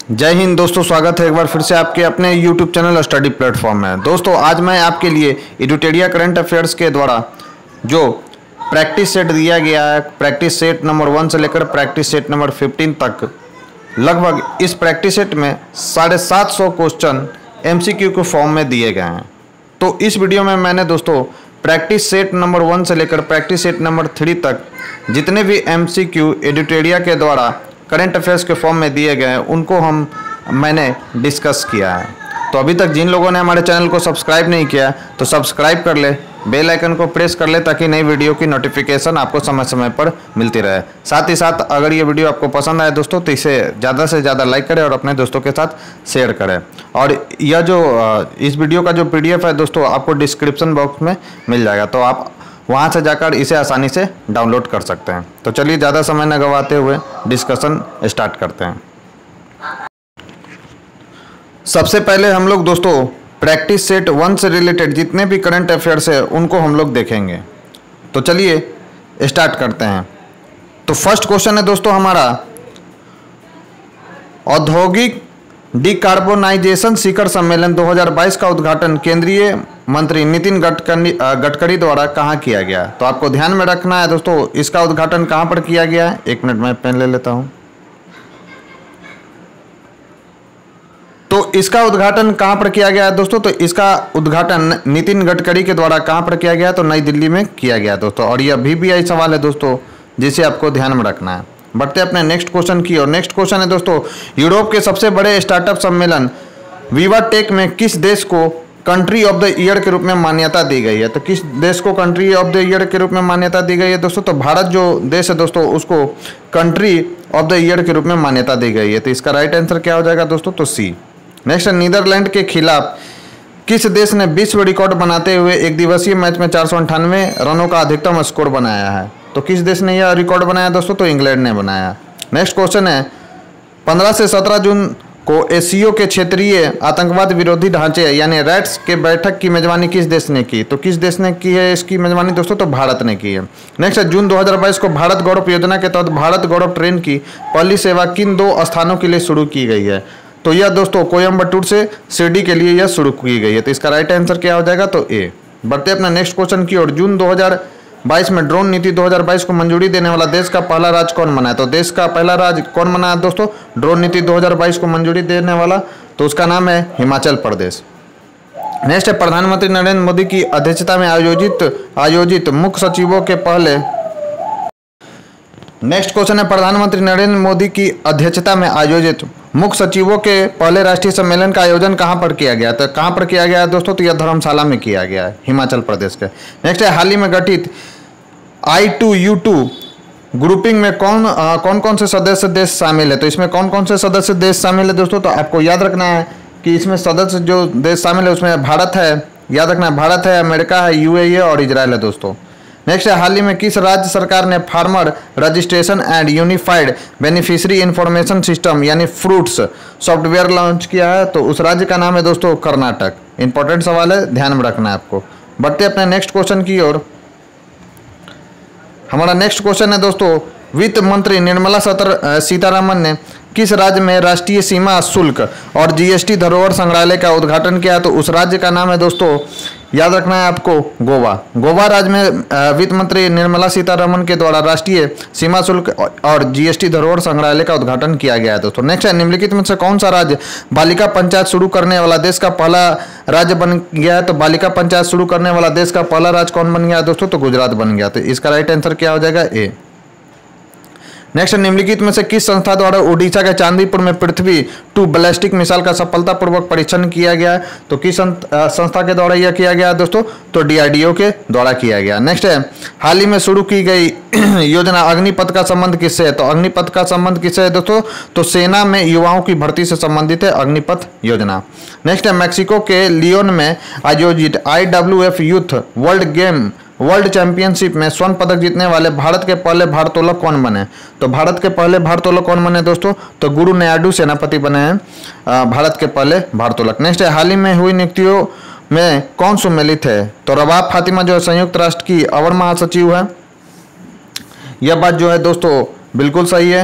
जय हिंद दोस्तों, स्वागत है एक बार फिर से आपके अपने YouTube चैनल स्टडी प्लेटफॉर्म में। दोस्तों आज मैं आपके लिए एडुटेरिया करंट अफेयर्स के द्वारा जो प्रैक्टिस सेट दिया गया है, प्रैक्टिस सेट नंबर 1 से लेकर प्रैक्टिस सेट नंबर 15 तक, लगभग इस प्रैक्टिस सेट में 750 क्वेश्चन MCQ के फॉर्म में दिए गए हैं। तो इस वीडियो में मैंने दोस्तों प्रैक्टिस सेट नंबर 1 से लेकर प्रैक्टिस सेट नंबर 3 तक जितने भी MCQ एडुटेरिया के द्वारा करंट अफेयर्स के फॉर्म में दिए गए हैं उनको मैंने डिस्कस किया है। तो अभी तक जिन लोगों ने हमारे चैनल को सब्सक्राइब नहीं किया तो सब्सक्राइब कर ले, बेल आइकन को प्रेस कर ले ताकि नई वीडियो की नोटिफिकेशन आपको समय समय पर मिलती रहे। साथ ही साथ अगर ये वीडियो आपको पसंद आए दोस्तों तो इसे ज़्यादा से ज़्यादा लाइक करें और अपने दोस्तों के साथ शेयर करें। और यह जो इस वीडियो का जो PDF है दोस्तों आपको डिस्क्रिप्शन बॉक्स में मिल जाएगा, तो आप वहाँ से जाकर इसे आसानी से डाउनलोड कर सकते हैं। तो चलिए ज़्यादा समय न गंवाते हुए डिस्कशन स्टार्ट करते हैं। सबसे पहले हम लोग दोस्तों प्रैक्टिस सेट 1 से रिलेटेड जितने भी करंट अफेयर्स है उनको हम लोग देखेंगे। तो चलिए स्टार्ट करते हैं। तो फर्स्ट क्वेश्चन है दोस्तों हमारा, औद्योगिक डिकार्बोनाइजेशन शिखर सम्मेलन 2022 का उद्घाटन केंद्रीय मंत्री नितिन गडकरी द्वारा कहाँ किया गया। तो आपको ध्यान में रखना है दोस्तों इसका उद्घाटन कहाँ पर किया गया है। एक मिनट में पेन ले लेता हूँ। तो इसका उद्घाटन कहाँ पर किया गया है दोस्तों, तो इसका उद्घाटन नितिन गडकरी के द्वारा कहाँ पर किया गया, तो नई दिल्ली में किया गया दोस्तों। और यह VVI सवाल है दोस्तों जिसे आपको ध्यान में रखना है। बढ़ते अपने नेक्स्ट क्वेश्चन की ओर। नेक्स्ट क्वेश्चन है दोस्तों, यूरोप के सबसे बड़े स्टार्टअप सम्मेलन विवा टेक में किस देश को कंट्री ऑफ द ईयर के रूप में मान्यता दी गई है। तो किस देश को कंट्री ऑफ द ईयर के रूप में मान्यता दी गई है दोस्तों, तो भारत जो देश है दोस्तों उसको कंट्री ऑफ द ईयर के रूप में मान्यता दी गई है। तो इसका राइट आंसर क्या हो जाएगा दोस्तों, तो C। नेक्स्ट, नीदरलैंड के खिलाफ किस देश ने विश्व रिकॉर्ड बनाते हुए एक दिवसीय मैच में 498 रनों का अधिकतम स्कोर बनाया है। तो किस देश ने यह रिकॉर्ड बनाया दोस्तों, तो इंग्लैंड ने बनाया। नेक्स्ट क्वेश्चन है, 15 से 17 जून को ASEAN के क्षेत्रीय आतंकवाद विरोधी ढांचे यानी रैट्स के बैठक की मेजबानी किस देश ने की। तो किस देश ने की है इसकी मेजबानी दोस्तों, तो भारत ने की है। नेक्स्ट है, जून 2022 को भारत गौरव योजना के तहत भारत गौरव ट्रेन की पहली सेवा किन 2 स्थानों के लिए शुरू की गई है। तो यह दोस्तों कोयम्बटूर से शिरडी के लिए यह शुरू की गई है। तो इसका राइट आंसर क्या हो जाएगा, तो A। बढ़ते अपना नेक्स्ट क्वेश्चन की ओर। जून 2022 में ड्रोन नीति 2022 को मंजूरी देने वाला देश का पहला राज्य कौन बना है। तो देश का पहला राज्य कौन बना है दोस्तों, ड्रोन नीति 2022 को मंजूरी देने वाला, तो उसका नाम है हिमाचल प्रदेश। नेक्स्ट है, प्रधानमंत्री नरेंद्र मोदी की अध्यक्षता में आयोजित मुख्य सचिवों के पहले। नेक्स्ट क्वेश्चन है, प्रधानमंत्री नरेंद्र मोदी की अध्यक्षता में आयोजित मुख्य सचिवों के पहले राष्ट्रीय सम्मेलन का आयोजन कहां पर किया गया। तो कहां पर किया गया है दोस्तों, तो यह धर्मशाला में किया गया है, हिमाचल प्रदेश के। नेक्स्ट है, हाल ही में गठित I2U2 ग्रुपिंग में कौन कौन से सदस्य देश शामिल है। तो इसमें कौन कौन से सदस्य देश शामिल है दोस्तों, तो आपको याद रखना है कि इसमें सदस्य जो देश शामिल है उसमें भारत है, याद रखना है भारत है, अमेरिका है, UAE और इजराइल है दोस्तों। नेक्स्ट है, हाल ही में किस राज्य सरकार ने farmer registration and unified beneficiary information system यानी फ्रूट्स सॉफ्टवेयर लॉन्च किया है। तो उस राज्य का नाम है दोस्तों कर्नाटक। इंपॉर्टेंट सवाल है, ध्यान में रखना है आपको। बढ़ते अपने नेक्स्ट क्वेश्चन की ओर। हमारा नेक्स्ट क्वेश्चन है दोस्तों, वित्त मंत्री निर्मला सीतारमन ने किस राज्य में राष्ट्रीय सीमा शुल्क और GST धरोहर संग्रहालय का उद्घाटन किया। तो उस राज्य का नाम है दोस्तों, याद रखना है आपको, गोवा। गोवा राज्य में वित्त मंत्री निर्मला सीतारमन के द्वारा राष्ट्रीय सीमा शुल्क और GST धरोहर संग्रहालय का उद्घाटन किया गया है दोस्तों। नेक्स्ट है, निम्नलिखित में से कौन सा राज्य बालिका पंचायत शुरू करने वाला देश का पहला राज्य बन गया है। तो बालिका पंचायत शुरू करने वाला देश का पहला राज्य कौन बन गया है दोस्तों, तो गुजरात बन गया। तो इसका राइट आंसर क्या हो जाएगा, A। नेक्स्ट, निम्नलिखित में से किस संस्था द्वारा ओडिशा के चांदीपुर में पृथ्वी 2 बैलिस्टिक मिसाइल का सफलतापूर्वक परीक्षण किया गया है। तो किस संस्था के द्वारा यह किया गया है दोस्तों, तो DRDO के द्वारा किया गया। नेक्स्ट है, हाल ही में शुरू की गई योजना अग्निपथ का संबंध किससे है। तो अग्निपथ का संबंध किससे है दोस्तों, तो सेना में युवाओं की भर्ती से संबंधित है अग्निपथ योजना। नेक्स्ट है, मैक्सिको के लियोन में आयोजित IWF यूथ वर्ल्ड चैंपियनशिप में स्वर्ण पदक जीतने वाले भारत के पहले भारोत्तोलक कौन बने। तो भारत के पहले भारोत्तोलक कौन बने दोस्तों, तो गुरु नायडू सेनापति बने हैं भारत के पहले भारोत्तोलक। नेक्स्ट है, हाल ही में हुई नियुक्तियों में कौन सम्मिलित है। तो रबाब फातिमा जो है संयुक्त राष्ट्र की अवर महासचिव है। यह बात जो है दोस्तों बिल्कुल सही है।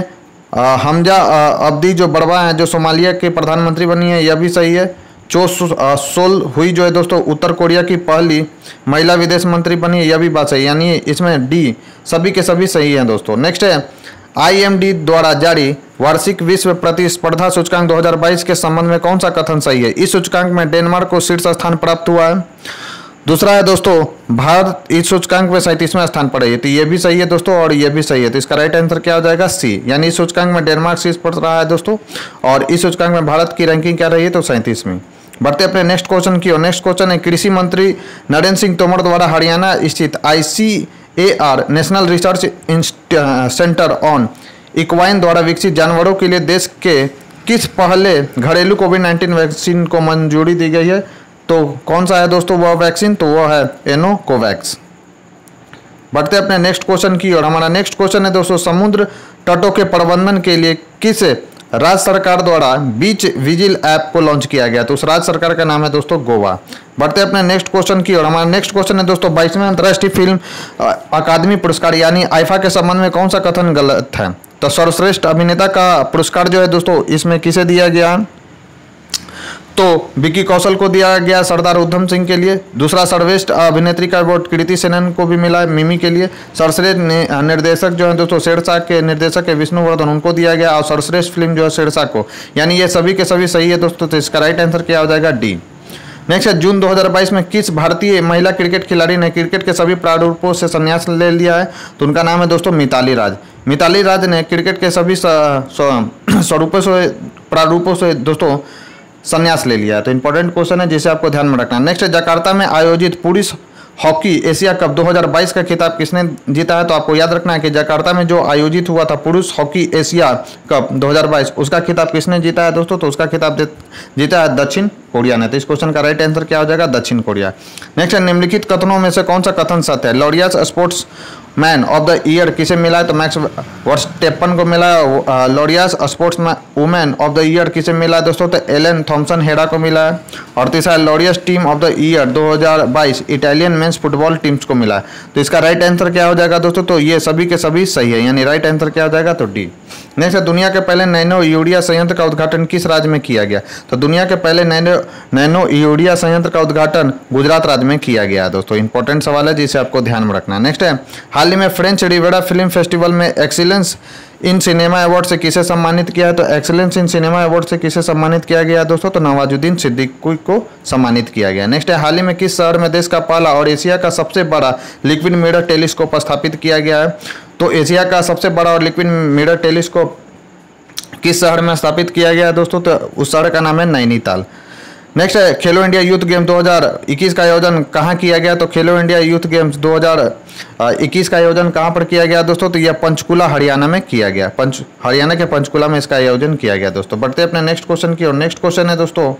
हमजा अब्दी जो बड़वा हैं जो सोमालिया के प्रधानमंत्री बनी है, यह भी सही है। चो सोल हुई जो है दोस्तों उत्तर कोरिया की पहली महिला विदेश मंत्री बनी है, यह भी बात सही, यानी इसमें डी सभी के सभी सही हैं दोस्तों। नेक्स्ट है IMD द्वारा जारी वार्षिक विश्व प्रतिस्पर्धा सूचकांक 2022 के संबंध में कौन सा कथन सही है? इस सूचकांक में डेनमार्क को शीर्ष स्थान प्राप्त हुआ है। दूसरा है दोस्तों भारत इस सूचकांक में 37वें स्थान पर है, तो ये भी सही है दोस्तों और ये भी सही है। तो इसका राइट आंसर क्या हो जाएगा? सी, यानी इस सूचकांक में डेनमार्क शीर्ष पर रहा है दोस्तों और इस सूचकांक में भारत की रैंकिंग क्या रही है? तो 37वीं। बढ़ते अपने नेक्स्ट क्वेश्चन की ओर। नेक्स्ट क्वेश्चन है कृषि मंत्री नरेंद्र सिंह तोमर द्वारा हरियाणा स्थित ICAR national research centre on equine द्वारा विकसित जानवरों के लिए देश के किस पहले घरेलू कोविड-19 वैक्सीन को मंजूरी दी गई है? तो कौन सा है दोस्तों वह वैक्सीन? तो वह है एनोकोवैक्स। बढ़ते अपने नेक्स्ट क्वेश्चन की ओर। हमारा नेक्स्ट क्वेश्चन है दोस्तों समुद्र तटों के प्रबंधन के लिए किस राज्य सरकार द्वारा बीच विजिल ऐप को लॉन्च किया गया? तो उस राज्य सरकार का नाम है दोस्तों गोवा। बढ़ते अपने नेक्स्ट क्वेश्चन की ओर। हमारा नेक्स्ट क्वेश्चन है दोस्तों 22वें अंतर्राष्ट्रीय फिल्म अकादमी पुरस्कार यानी आईफा के संबंध में कौन सा कथन गलत है? तो सर्वश्रेष्ठ अभिनेता का पुरस्कार जो है दोस्तों इसमें किसे दिया गया? तो विकी कौशल को दिया गया सरदार उधम सिंह के लिए। दूसरा सर्वश्रेष्ठ अभिनेत्री का अवार्ड कृति सेनन को भी मिला है मिमी के लिए। सर्वश्रेष्ठ निर्देशक जो है दोस्तों शेरशाह के निर्देशक है विष्णुवर्धन उनको दिया गया और सर्वश्रेष्ठ फिल्म जो है शेरशाह को, यानी ये सभी के सभी सही है दोस्तों। तो इसका राइट आंसर क्या हो जाएगा? डी। नेक्स्ट है जून 2022 में किस भारतीय महिला क्रिकेट खिलाड़ी ने क्रिकेट के सभी प्रारूपों से संन्यास ले लिया है? तो उनका नाम है दोस्तों मिताली राज। मिताली राज ने क्रिकेट के सभी स्वरूपों से प्रारूपों से दोस्तों संन्यास ले लिया है। तो इंपॉर्टेंट क्वेश्चन है जिसे आपको ध्यान में रखना है। नेक्स्ट है जकार्ता में आयोजित पुरुष हॉकी एशिया कप 2022 का खिताब किसने जीता है? तो आपको याद रखना है कि जकार्ता में जो आयोजित हुआ था पुरुष हॉकी एशिया कप 2022 उसका खिताब किसने जीता है दोस्तों? तो उसका खिताब जीता है दक्षिण कोरिया ने। तो इस क्वेश्चन का राइट आंसर क्या हो जाएगा? दक्षिण कोरिया। नेक्स्ट है निम्नलिखित कथनों में से कौन सा कथन सत्य है? Laureus sportsman of the year किसे मिला है? तो मैक्स वर्स्टेपन को मिला है। Laureus sportswoman of the year किसे मिला है दोस्तों? तो एलन थॉम्सन हेडा को मिला है। और तीसरा Laureus team of the year 2022 Italian men's football teams को मिला है। तो इसका राइट आंसर क्या हो जाएगा दोस्तों? तो ये सभी के सभी सही है, यानी राइट आंसर क्या हो जाएगा? तो डी। नेक्स्ट है दुनिया के पहले नैनो यूरिया संयंत्र का उद्घाटन किस राज्य में किया गया? तो दुनिया के पहले नैनो यूरिया संयंत्र का उद्घाटन गुजरात राज्य में किया गया दोस्तों। इंपॉर्टेंट सवाल है जिसे आपको ध्यान में रखना है। नेक्स्ट है हाल ही में फ्रेंच रिवेरा फिल्म फेस्टिवल में एक्सीलेंस इन सिनेमा अवार्ड से किसे सम्मानित किया है? तो एक्सीलेंस इन सिनेमा अवार्ड से किसे सम्मानित किया गया दोस्तों? तो नवाजुद्दीन सिद्दीकी को सम्मानित किया गया। नेक्स्ट है हाल ही में किस शहर में देश का पहला और एशिया का सबसे बड़ा लिक्विड मिरर टेलीस्कोप स्थापित किया गया है? तो एशिया का सबसे बड़ा और लिक्विड मिरर टेलीस्कोप किस शहर में स्थापित किया गया है दोस्तों? तो उस शहर का नाम है नैनीताल। नेक्स्ट है खेलो इंडिया यूथ गेम 2021 का आयोजन कहाँ किया गया? तो खेलो इंडिया यूथ गेम्स 2021 का आयोजन कहाँ पर किया गया दोस्तों? तो यह पंचकुला हरियाणा में किया गया। हरियाणा के पंचकुला में इसका आयोजन किया गया दोस्तों। बढ़ते अपने नेक्स्ट क्वेश्चन की और। नेक्स्ट क्वेश्चन है दोस्तों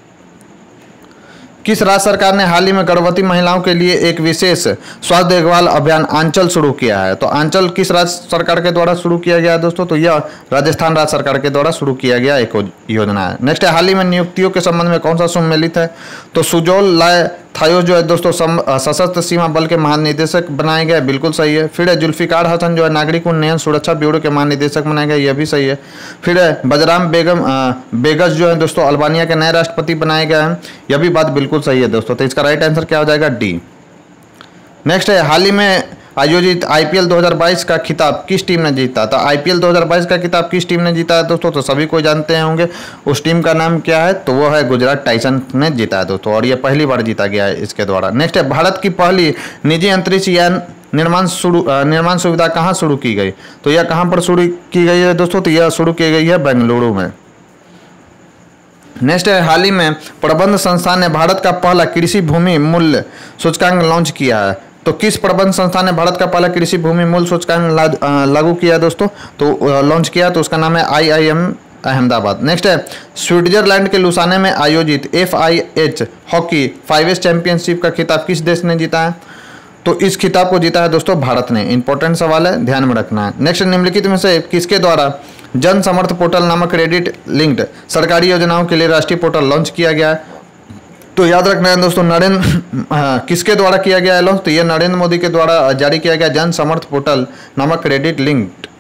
किस राज्य सरकार ने हाल ही में गर्भवती महिलाओं के लिए एक विशेष स्वास्थ्य देखभाल अभियान आंचल शुरू किया है? तो आंचल किस राज्य सरकार के द्वारा शुरू किया गया दोस्तों? तो यह राजस्थान राज्य सरकार के द्वारा शुरू किया गया एक योजना है। नेक्स्ट है हाल ही में नियुक्तियों के संबंध में कौन सा सम्मिलित है? तो सुजोल लाय थायोस जो है दोस्तों सशस्त्र सीमा बल के महानिदेशक बनाए गए, बिल्कुल सही है। फिर है जुल्फिकार हसन जो है नागरिक उन्नयन सुरक्षा ब्यूरो के महानिदेशक बनाए गए, यह भी सही है। फिर है बजराम बेगस जो है दोस्तों अल्बानिया के नए राष्ट्रपति बनाए गए हैं, यह भी बात बिल्कुल सही है दोस्तों। तो इसका राइट आंसर क्या हो जाएगा? डी। नेक्स्ट है हाल ही में आयोजित IPL 2022 का खिताब किस टीम ने जीता? तो IPL 2022 का खिताब किस टीम ने जीता है दोस्तों? तो सभी को जानते होंगे उस टीम का नाम क्या है? तो वो है गुजरात टाइटंस ने जीता है दोस्तों और ये पहली बार जीता गया है इसके द्वारा। नेक्स्ट है भारत की पहली निजी अंतरिक्ष यान निर्माण सुविधा कहाँ शुरू की गई? तो यह कहाँ पर शुरू की गई है दोस्तों? तो यह शुरू की गई है बेंगलुरु में। नेक्स्ट है हाल ही में प्रबंध संस्थान ने भारत का पहला कृषि भूमि मूल्य सूचकांक लॉन्च किया है। तो किस प्रबंध संस्थान ने भारत का पहला कृषि भूमि मूल्य सूचकांक लागू किया दोस्तों? तो लॉन्च किया, तो उसका नाम है IIM अहमदाबाद। नेक्स्ट है स्विट्जरलैंड के लुसाने में आयोजित FIH हॉकी 5S चैंपियनशिप का खिताब किस देश ने जीता है? तो इस खिताब को जीता है दोस्तों भारत ने। इंपॉर्टेंट सवाल है, ध्यान में रखना है। नेक्स्ट निम्नलिखित में से किसके द्वारा जन समर्थ पोर्टल नामक क्रेडिट लिंक्ड सरकारी योजनाओं के लिए राष्ट्रीय पोर्टल लॉन्च किया गया है? तो याद रखना है दोस्तों किसके द्वारा किया गया है लॉन्च? तो यह नरेंद्र मोदी के द्वारा जारी किया गया जन समर्थ पोर्टल नामक क्रेडिट लिंक्ड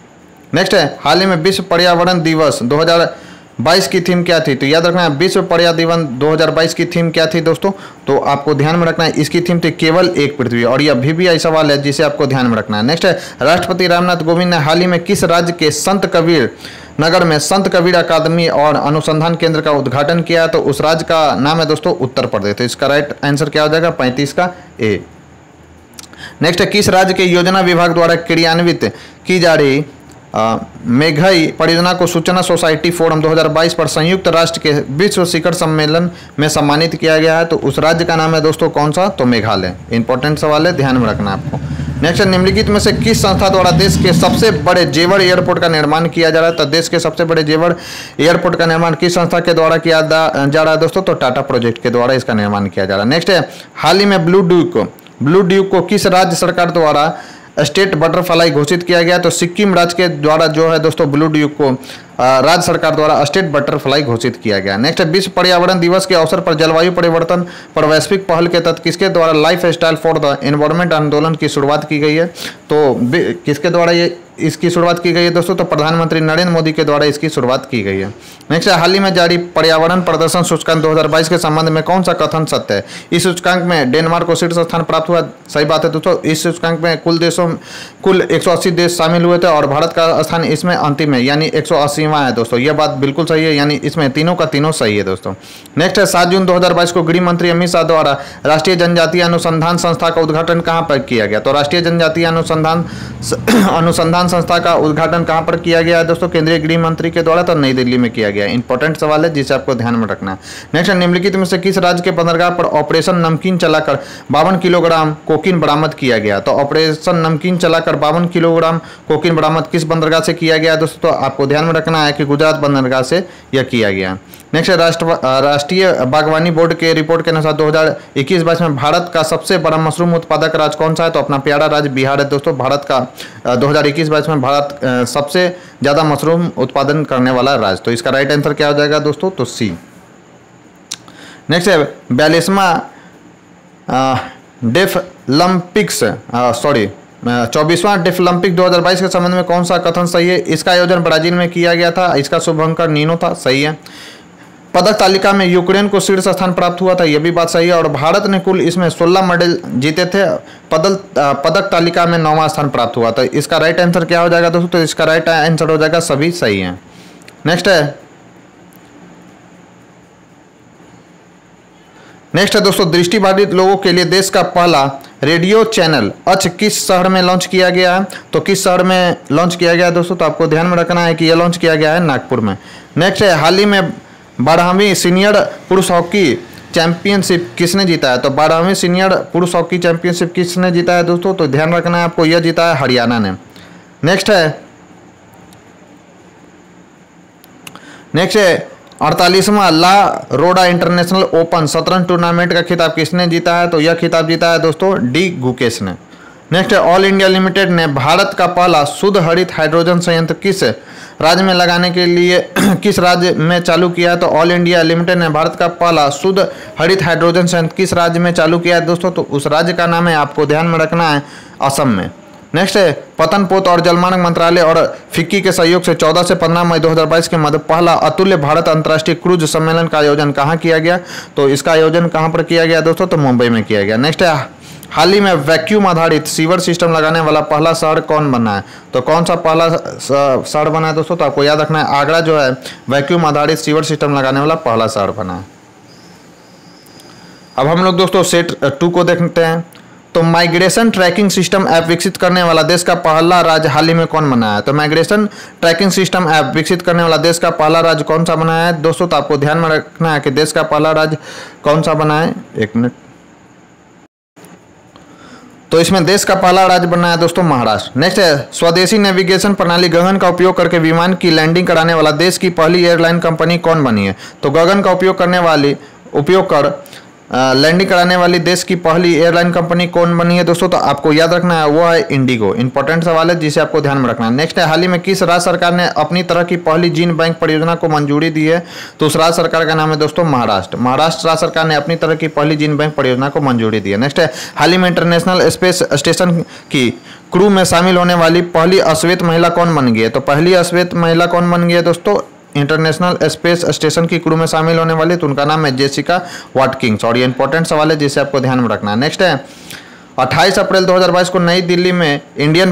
नेक्स्ट है हाल ही में विश्व पर्यावरण दिवस 2022 की थीम क्या थी? तो याद रखना है विश्व पर्यावरण 2022 की थीम क्या थी दोस्तों? तो आपको ध्यान में रखना है इसकी थीम थी केवल एक पृथ्वी, और यह VBI सवाल है जिसे आपको ध्यान में रखना है। नेक्स्ट है राष्ट्रपति रामनाथ कोविंद ने हाल ही में किस राज्य के संत कबीर नगर में संत कबीर अकादमी और अनुसंधान केंद्र का उद्घाटन किया? तो उस राज्य का नाम है दोस्तों उत्तर प्रदेश। तो इसका राइट आंसर क्या हो जाएगा? 35 का ए। नेक्स्ट है किस राज्य के योजना विभाग द्वारा क्रियान्वित की जा रही मेघई परियोजना को सूचना सोसाइटी फोरम 2022 पर संयुक्त राष्ट्र के विश्व शिखर सम्मेलन में सम्मानित किया गया है? तो उस राज्य का नाम है दोस्तों कौन सा? तो मेघालय। इंपॉर्टेंट सवाल है, ध्यान में रखना आपको। नेक्स्ट निम्नलिखित में से किस संस्था द्वारा देश के सबसे बड़े जेवर एयरपोर्ट का निर्माण किया जा रहा है? तो देश के सबसे बड़े जेवर एयरपोर्ट का निर्माण किस संस्था के द्वारा किया जा रहा है दोस्तों? तो टाटा प्रोजेक्ट के द्वारा इसका निर्माण किया जा रहा है। नेक्स्ट है हाल ही में ब्लू ड्यूक को किस राज्य सरकार द्वारा स्टेट बटरफ्लाई घोषित किया गया? तो सिक्किम राज्य के द्वारा जो है दोस्तों ब्लू ड्यूक को राज्य सरकार द्वारा स्टेट बटरफ्लाई घोषित किया गया। नेक्स्ट विश्व पर्यावरण दिवस के अवसर पर जलवायु परिवर्तन पर वैश्विक पहल के तहत किसके द्वारा life style for the environment आंदोलन की शुरुआत की गई है? तो किसके द्वारा ये इसकी शुरुआत की गई है दोस्तों? तो प्रधानमंत्री नरेंद्र मोदी के द्वारा इसकी शुरुआत की गई है। नेक्स्ट हाल ही में जारी पर्यावरण प्रदर्शन सूचकांक 2022 के संबंध में कौन सा कथन सत्य है? इस सूचकांक में डेनमार्क को शीर्ष स्थान प्राप्त हुआ। सही बात है दोस्तों। इस सूचकांक में कुल 180 देश शामिल हुए थे और भारत का स्थान इसमें अंतिम है, यानी 180वां है दोस्तों। यह बात बिल्कुल सही है, यानी इसमें तीनों का तीनों सही है दोस्तों। नेक्स्ट है 7 जून 2022 को गृह मंत्री अमित शाह द्वारा राष्ट्रीय जनजातीय अनुसंधान संस्था का उद्घाटन कहाँ पर किया गया? तो राष्ट्रीय जनजातीय अनुसंधान संस्था का उद्घाटन कहां पर किया गया है दोस्तों? केंद्रीय गृह मंत्री के द्वारा। तो नई दिल्ली में किया गया। इंपॉर्टेंट सवाल है जिसे आपको ध्यान में रखना है। नेक्स्ट निम्नलिखित में से किस राज्य के बंदरगाह पर ऑपरेशन नमकीन चलाकर 52 किलोग्राम कोकीन बरामद किया गया? तो ऑपरेशन नमकीन चलाकर 52 किलोग्राम कोकीन बरामद किस बंदरगाह से किया गया दोस्तों? तो आपको ध्यान में रखना है कि गुजरात बंदरगाह से यह किया गया। नेक्स्ट राष्ट्रीय बागवानी बोर्ड के रिपोर्ट के अनुसार 2021-22 में भारत का सबसे बड़ा मशरूम उत्पादक राज्य कौन सा है? तो अपना प्यारा राज्य बिहार है दोस्तों। भारत का 2021-22 में भारत सबसे ज़्यादा मशरूम उत्पादन करने वाला राज्य। तो इसका राइट आंसर क्या हो जाएगा दोस्तों? तो सी। नेक्स्ट है 24वां डेफलिम्पिक्स 2022 के संबंध में कौन सा कथन सही है? इसका आयोजन ब्राजील में किया गया था। इसका शुभंकर नीनो था। सही है। पदक तालिका में यूक्रेन को शीर्ष स्थान प्राप्त हुआ था। यह भी बात सही है। और भारत ने कुल इसमें 16 मेडल जीते थे। पदक तालिका में 9वां स्थान प्राप्त हुआ था। इसका राइट आंसर क्या हो जाएगा दोस्तों? तो इसका राइट आंसर हो जाएगा सभी सही है। नेक्स्ट है दोस्तों दृष्टिबाधित लोगों के लिए देश का पहला रेडियो चैनल अच किस शहर में लॉन्च किया गया है? तो किस शहर में लॉन्च किया गया है दोस्तों? तो आपको ध्यान में रखना है कि यह लॉन्च किया गया है नागपुर में। नेक्स्ट है हाल ही में 12वीं सीनियर पुरुष हॉकी चैंपियनशिप किसने जीता है? तो 12वीं सीनियर पुरुष हॉकी चैंपियनशिप किसने जीता है दोस्तों? तो ध्यान रखना है आपको, यह जीता है हरियाणा ने। नेक्स्ट है 48वां ला रोडा इंटरनेशनल ओपन शतरंज टूर्नामेंट का खिताब किसने जीता है? तो यह खिताब जीता है दोस्तों डी गुकेश ने। नेक्स्ट है ऑल इंडिया लिमिटेड ने भारत का पहला शुद्ध हरित हाइड्रोजन संयंत्र किस राज्य में लगाने के लिए किस राज्य में चालू किया है? तो ऑल इंडिया लिमिटेड ने भारत का पहला शुद्ध हरित हाइड्रोजन संयंत्र किस राज्य में चालू किया है दोस्तों? तो उस राज्य का नाम है, आपको ध्यान में रखना है, असम में। नेक्स्ट है पतन पोत और जलमार्ग मंत्रालय और फिक्की के सहयोग से 14 से 15 मई 2022 के मध्य पहला अतुल्य भारत अंतर्राष्ट्रीय क्रूज सम्मेलन का आयोजन कहाँ किया गया? तो इसका आयोजन कहाँ पर किया गया दोस्तों? तो मुंबई में किया गया। नेक्स्ट है हाल ही में वैक्यूम आधारित सीवर सिस्टम लगाने वाला पहला शहर कौन बना है? तो कौन सा पहला शहर बना है दोस्तों? तो आपको याद रखना है आगरा जो है वैक्यूम आधारित सीवर सिस्टम लगाने वाला पहला शहर बना है। अब हम लोग दोस्तों सेट 2 को देखते हैं। तो माइग्रेशन ट्रैकिंग सिस्टम ऐप विकसित करने वाला देश का पहला राज्य हाल ही में कौन बना है? तो माइग्रेशन ट्रैकिंग सिस्टम ऐप विकसित करने वाला देश का पहला राज्य कौन सा बना है दोस्तों? तो आपको ध्यान में रखना है कि देश का पहला राज्य कौन सा बना है। एक मिनट। तो इसमें देश का पहला राज्य बना है दोस्तों महाराष्ट्र। नेक्स्ट है स्वदेशी नेविगेशन प्रणाली गगन का उपयोग करके विमान की लैंडिंग कराने वाला देश की पहली एयरलाइन कंपनी कौन बनी है? तो गगन का उपयोग कर लैंडिंग कराने वाली देश की पहली एयरलाइन कंपनी कौन बनी है दोस्तों? तो आपको याद रखना है वो है इंडिगो। इंपॉर्टेंट सवाल है जिसे आपको ध्यान में रखना है। नेक्स्ट है, हाल ही में किस राज्य सरकार ने अपनी तरह की पहली जीन बैंक परियोजना को मंजूरी दी है? तो उस राज्य सरकार का नाम है दोस्तों महाराष्ट्र। महाराष्ट्र राज्य सरकार ने अपनी तरह की पहली जीन बैंक परियोजना को मंजूरी दी है। नेक्स्ट है, हाल ही में इंटरनेशनल स्पेस स्टेशन की क्रू में शामिल होने वाली पहली अश्वेत महिला कौन बन गई है? तो पहली अश्वेत महिला कौन बन गई है दोस्तों? इंटरनेशनल स्पेस स्टेशन की क्रू में शामिल होने वाली, तो उनका नाम है जेसिका वाटकिंस। और ये इंपॉर्टेंट सवाल है जिसे आपको ध्यान में रखना है। नेक्स्ट है, 28 अप्रैल 2022 को नई दिल्ली में Indian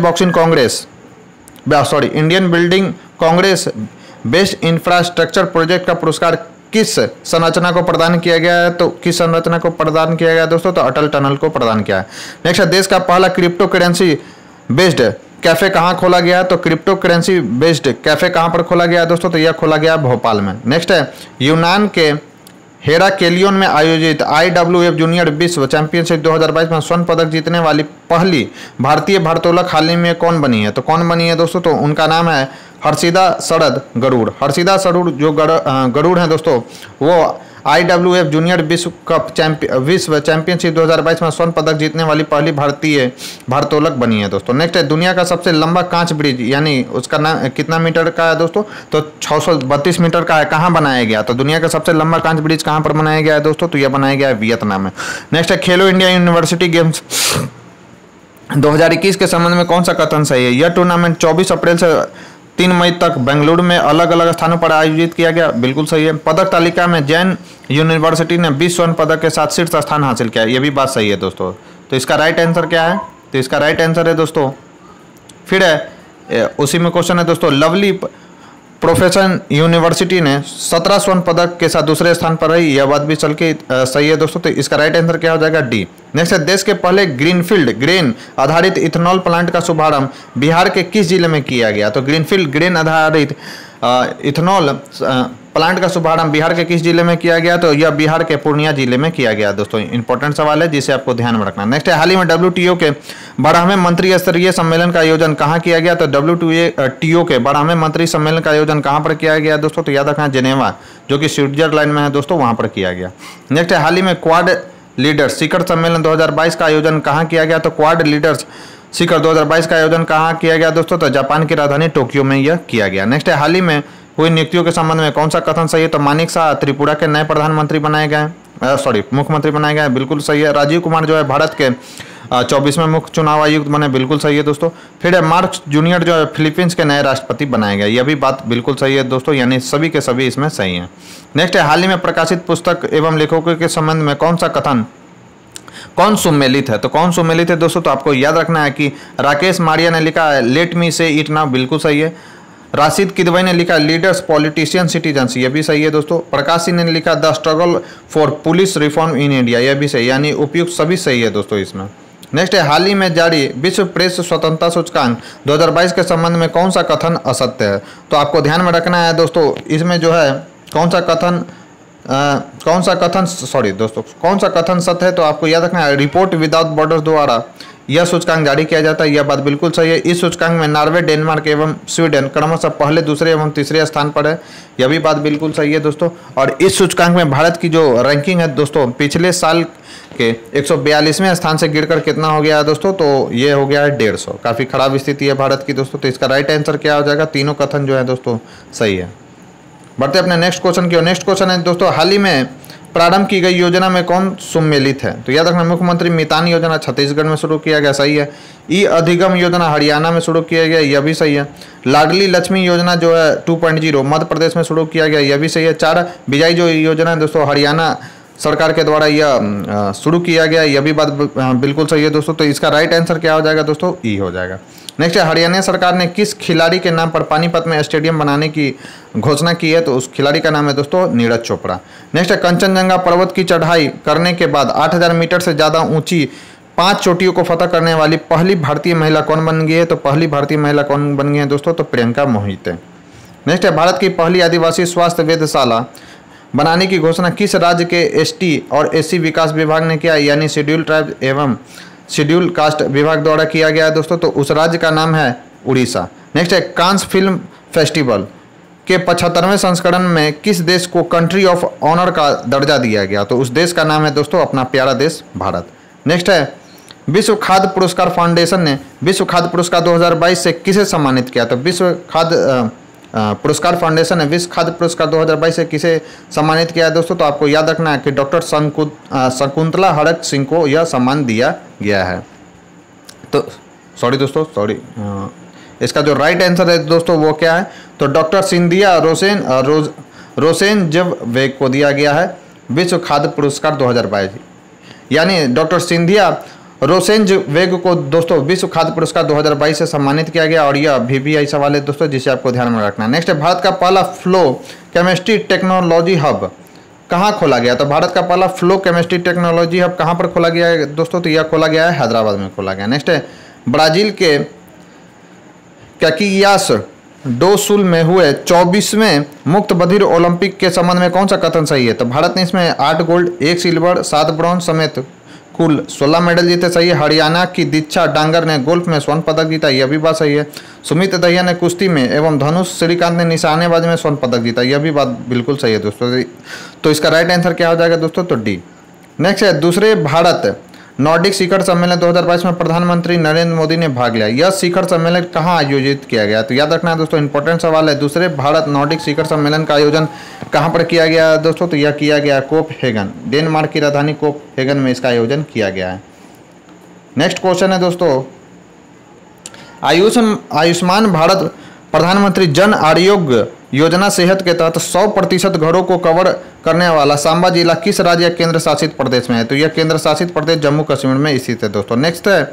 building congress best infrastructure project का पुरस्कार किस संरचना को प्रदान किया गया है? तो किस संरचना को प्रदान किया गया दोस्तों? तो अटल टनल को प्रदान किया है। नेक्स्ट है, देश का पहला क्रिप्टो करेंसी बेस्ड कैफे कहाँ खोला गया है? तो क्रिप्टो करेंसी बेस्ड कैफे कहाँ पर खोला गया है दोस्तों? तो यह खोला गया भोपाल में। नेक्स्ट है, यूनान के हेराक्लियोन में आयोजित IWF जूनियर विश्व चैंपियनशिप 2022 में स्वर्ण पदक जीतने वाली पहली भारतीय भारोत्तोलक हाल ही में कौन बनी है? तो कौन बनी है दोस्तों? तो उनका नाम है हर्षिदा शरद गरुड़। हर्षिदा शरद जो गरुड़ हैं दोस्तों, वो IWF जूनियर विश्व चैंपियनशिप 2022 में स्वर्ण पदक जीतने वाली पहली भारतीय भारोत्तोलक बनी है दोस्तों। नेक्स्ट है, दुनिया का सबसे लंबा कांच ब्रिज यानी उसका नाम कितना मीटर का है दोस्तों? तो 632 मीटर का है। कहाँ बनाया गया? तो दुनिया का सबसे लंबा कांच ब्रिज कहाँ पर बनाया गया है दोस्तों? तो यह बनाया गया है वियतनाम में। नेक्स्ट है, खेलो इंडिया यूनिवर्सिटी गेम्स 2021 के संबंध में कौन सा कथन सही है? यह टूर्नामेंट 24 अप्रैल से 3 मई तक बेंगलुरु में अलग अलग स्थानों पर आयोजित किया गया। बिल्कुल सही है। पदक तालिका में जैन यूनिवर्सिटी ने 20 स्वर्ण पदक के साथ शीर्ष स्थान हासिल किया। यह भी बात सही है दोस्तों। तो इसका राइट आंसर क्या है? तो इसका राइट आंसर है दोस्तों, फिर है उसी में क्वेश्चन है दोस्तों, लवली प्रोफेशन यूनिवर्सिटी ने 17 स्वर्ण पदक के साथ दूसरे स्थान पर रही। यह बात भी चल के सही है दोस्तों। तो इसका राइट आंसर क्या हो जाएगा? डी। नेक्स्ट है, देश के पहले ग्रीनफील्ड ग्रेन आधारित इथेनॉल प्लांट का शुभारंभ बिहार के किस जिले में किया गया? तो ग्रीनफील्ड ग्रेन आधारित इथेनॉल प्लांट का शुभारंभ बिहार के किस जिले में किया गया? तो यह बिहार के पूर्णिया जिले में किया गया दोस्तों। इंपॉर्टेंट सवाल है जिसे आपको ध्यान में रखना। नेक्स्ट है, हाल ही में WTO के 12वें मंत्री स्तरीय सम्मेलन का आयोजन कहाँ किया गया? तो WTO के 12वें मंत्री सम्मेलन का आयोजन कहाँ पर किया गया दोस्तों? तो याद रखना, जेनेवा जो कि स्विट्जरलैंड में है दोस्तों, वहाँ पर किया गया। नेक्स्ट है, हाल ही में क्वाड लीडर्स शिखर सम्मेलन 2022 का आयोजन कहाँ किया गया? तो क्वाड लीडर्स शिखर 2022 का आयोजन कहाँ किया गया दोस्तों? तो जापान की राजधानी टोक्यो में यह किया गया। नेक्स्ट है, हाल ही में हुई नियुक्तियों के संबंध में कौन सा कथन सही है? तो मानिक शाह त्रिपुरा के नए प्रधानमंत्री बनाए गए, मुख्यमंत्री बनाए गए। बिल्कुल सही है। राजीव कुमार जो है भारत के 24वें मुख्य चुनाव आयुक्त बने। बिल्कुल सही है दोस्तों। फिर है, मार्क्स जूनियर जो है फिलीपींस के नए राष्ट्रपति बनाए गए। यह भी बात बिल्कुल सही है दोस्तों, यानी सभी के सभी इसमें सही हैं। नेक्स्ट है, हाल ही में प्रकाशित पुस्तक एवं लेखकों के संबंध में कौन सा कथन कौन सुमेलित है? तो कौन सुमेलित है दोस्तों? तो आपको याद रखना है कि राकेश मारिया ने लिखा है लेट मी से इट नाउ। बिल्कुल सही है। राशिद किदवई ने लिखा लीडर्स पॉलिटिशियन सिटीजन्स। यह भी सही है दोस्तों। प्रकाश सिंह ने लिखा the struggle for police reform in India. यह भी सही, यानी उपयुक्त सभी सही है दोस्तों इसमें। नेक्स्ट है, हाल ही में जारी विश्व प्रेस स्वतंत्रता सूचकांक 2022 के संबंध में कौन सा कथन असत्य है? तो आपको ध्यान में रखना है दोस्तों, इसमें जो है कौन सा कथन सत्य है? तो आपको याद रखना है, रिपोर्ट विदाउट बॉर्डर्स द्वारा यह सूचकांक जारी किया जाता है। यह बात बिल्कुल सही है। इस सूचकांक में नॉर्वे, डेनमार्क एवं स्वीडन क्रमशः पहले, दूसरे एवं तीसरे स्थान पर है। यह भी बात बिल्कुल सही है दोस्तों। और इस सूचकांक में भारत की जो रैंकिंग है दोस्तों, पिछले साल के 142वें स्थान से गिरकर कितना हो गया है दोस्तों? तो ये हो गया है 150। काफ़ी खराब स्थिति है भारत की दोस्तों। तो इसका राइट आंसर क्या हो जाएगा? तीनों कथन जो है दोस्तों सही है। बढ़ते अपने नेक्स्ट क्वेश्चन की ओर। नेक्स्ट क्वेश्चन है दोस्तों, हाल ही में प्रारंभ की गई योजना में कौन सम्मिलित है? तो याद रखना, मुख्यमंत्री मितान योजना छत्तीसगढ़ में शुरू किया गया। सही है। ई अधिगम योजना हरियाणा में शुरू किया गया। यह भी सही है। लाडली लक्ष्मी योजना जो है 2.0 मध्य प्रदेश में शुरू किया गया। यह भी सही है। 4 बिजाई जो योजना है दोस्तों हरियाणा सरकार के द्वारा यह शुरू किया गया। यह भी बात बिल्कुल सही है दोस्तों। तो इसका राइट आंसर क्या हो जाएगा दोस्तों? ई हो जाएगा। नेक्स्ट है, हरियाणा सरकार ने किस खिलाड़ी के नाम पर पानीपत में स्टेडियम बनाने की घोषणा की है? तो उस खिलाड़ी का नाम है दोस्तों नीरज चोपड़ा। नेक्स्ट है, कंचनजंगा पर्वत की चढ़ाई करने के बाद 8000 मीटर से ज़्यादा ऊंची 5 चोटियों को फतह करने वाली पहली भारतीय महिला कौन बन गई है? तो पहली भारतीय महिला कौन बन गई है दोस्तों? तो प्रियंका मोहिते। नेक्स्ट है, भारत की पहली आदिवासी स्वास्थ्य वेधशाला बनाने की घोषणा किस राज्य के ST और SC विकास विभाग ने किया, यानी शेड्यूल ट्राइब एवं शेड्यूल कास्ट विभाग द्वारा किया गया है दोस्तों? तो उस राज्य का नाम है उड़ीसा। नेक्स्ट है, कांस फिल्म फेस्टिवल के 75वें संस्करण में किस देश को कंट्री ऑफ ऑनर का दर्जा दिया गया? तो उस देश का नाम है दोस्तों अपना प्यारा देश भारत। नेक्स्ट है, विश्व खाद्य पुरस्कार फाउंडेशन ने विश्व खाद्य पुरस्कार 2022 से किसे सम्मानित किया? तो विश्व खाद्य पुरस्कार फाउंडेशन ने विश्व खाद्य पुरस्कार 2022 से किसे सम्मानित किया है दोस्तों? तो आपको याद रखना है कि डॉक्टर शकुंतला हड़क सिंह को यह सम्मान दिया गया है। तो इसका जो राइट आंसर है दोस्तों वो क्या है? तो डॉक्टर सिंधिया रोसेनजवेग को दिया गया है विश्व खाद्य पुरस्कार 2022। यानी डॉक्टर सिंधिया रोसेनजवेग को दोस्तों विश्व खाद्य पुरस्कार 2022 से सम्मानित किया गया और यह VBI सवाल है दोस्तों जिसे आपको ध्यान में रखना है। नेक्स्ट है, भारत का पहला फ्लो केमिस्ट्री टेक्नोलॉजी हब कहाँ खोला गया? तो भारत का पहला फ्लो केमिस्ट्री टेक्नोलॉजी हब कहाँ पर खोला गया है दोस्तों? तो यह खोला गया है हैदराबाद में खोला गया। नेक्स्ट है, ब्राजील के कैकियास डो सुल में हुए 24वें मुक्त बधिर ओलंपिक के संबंध में कौन सा कथन सही है? तो भारत ने इसमें 8 गोल्ड, 1 सिल्वर, 7 ब्रॉन्ज समेत कुल 16 मेडल जीते, सही है। हरियाणा की दीक्षा डांगर ने गोल्फ में स्वर्ण पदक जीता, यह भी बात सही है। सुमित दहिया ने कुश्ती में एवं धनुष श्रीकांत ने निशानेबाजी में स्वर्ण पदक जीता, यह भी बात बिल्कुल सही है दोस्तों। तो इसका राइट आंसर क्या हो जाएगा दोस्तों? तो डी। नेक्स्ट है, दूसरे भारत नॉर्डिक शिखर सम्मेलन 2022 में प्रधानमंत्री नरेंद्र मोदी ने भाग लिया। यह शिखर सम्मेलन कहाँ आयोजित किया गया? तो याद रखना है दोस्तों, इंपॉर्टेंट सवाल है। दूसरे भारत नॉर्डिक शिखर सम्मेलन का आयोजन कहाँ पर किया गया है दोस्तों? तो यह किया गया कोपहेगन, डेनमार्क की राजधानी कोपहेगन में इसका आयोजन किया गया है। नेक्स्ट क्वेश्चन है दोस्तों, आयुष्मान भारत प्रधानमंत्री जन आरोग्य योजना सेहत के तहत 100% घरों को कवर करने वाला सांबा जिला किस राज्य या केंद्र शासित प्रदेश में है? तो यह केंद्र शासित प्रदेश जम्मू कश्मीर में स्थित है दोस्तों। नेक्स्ट है,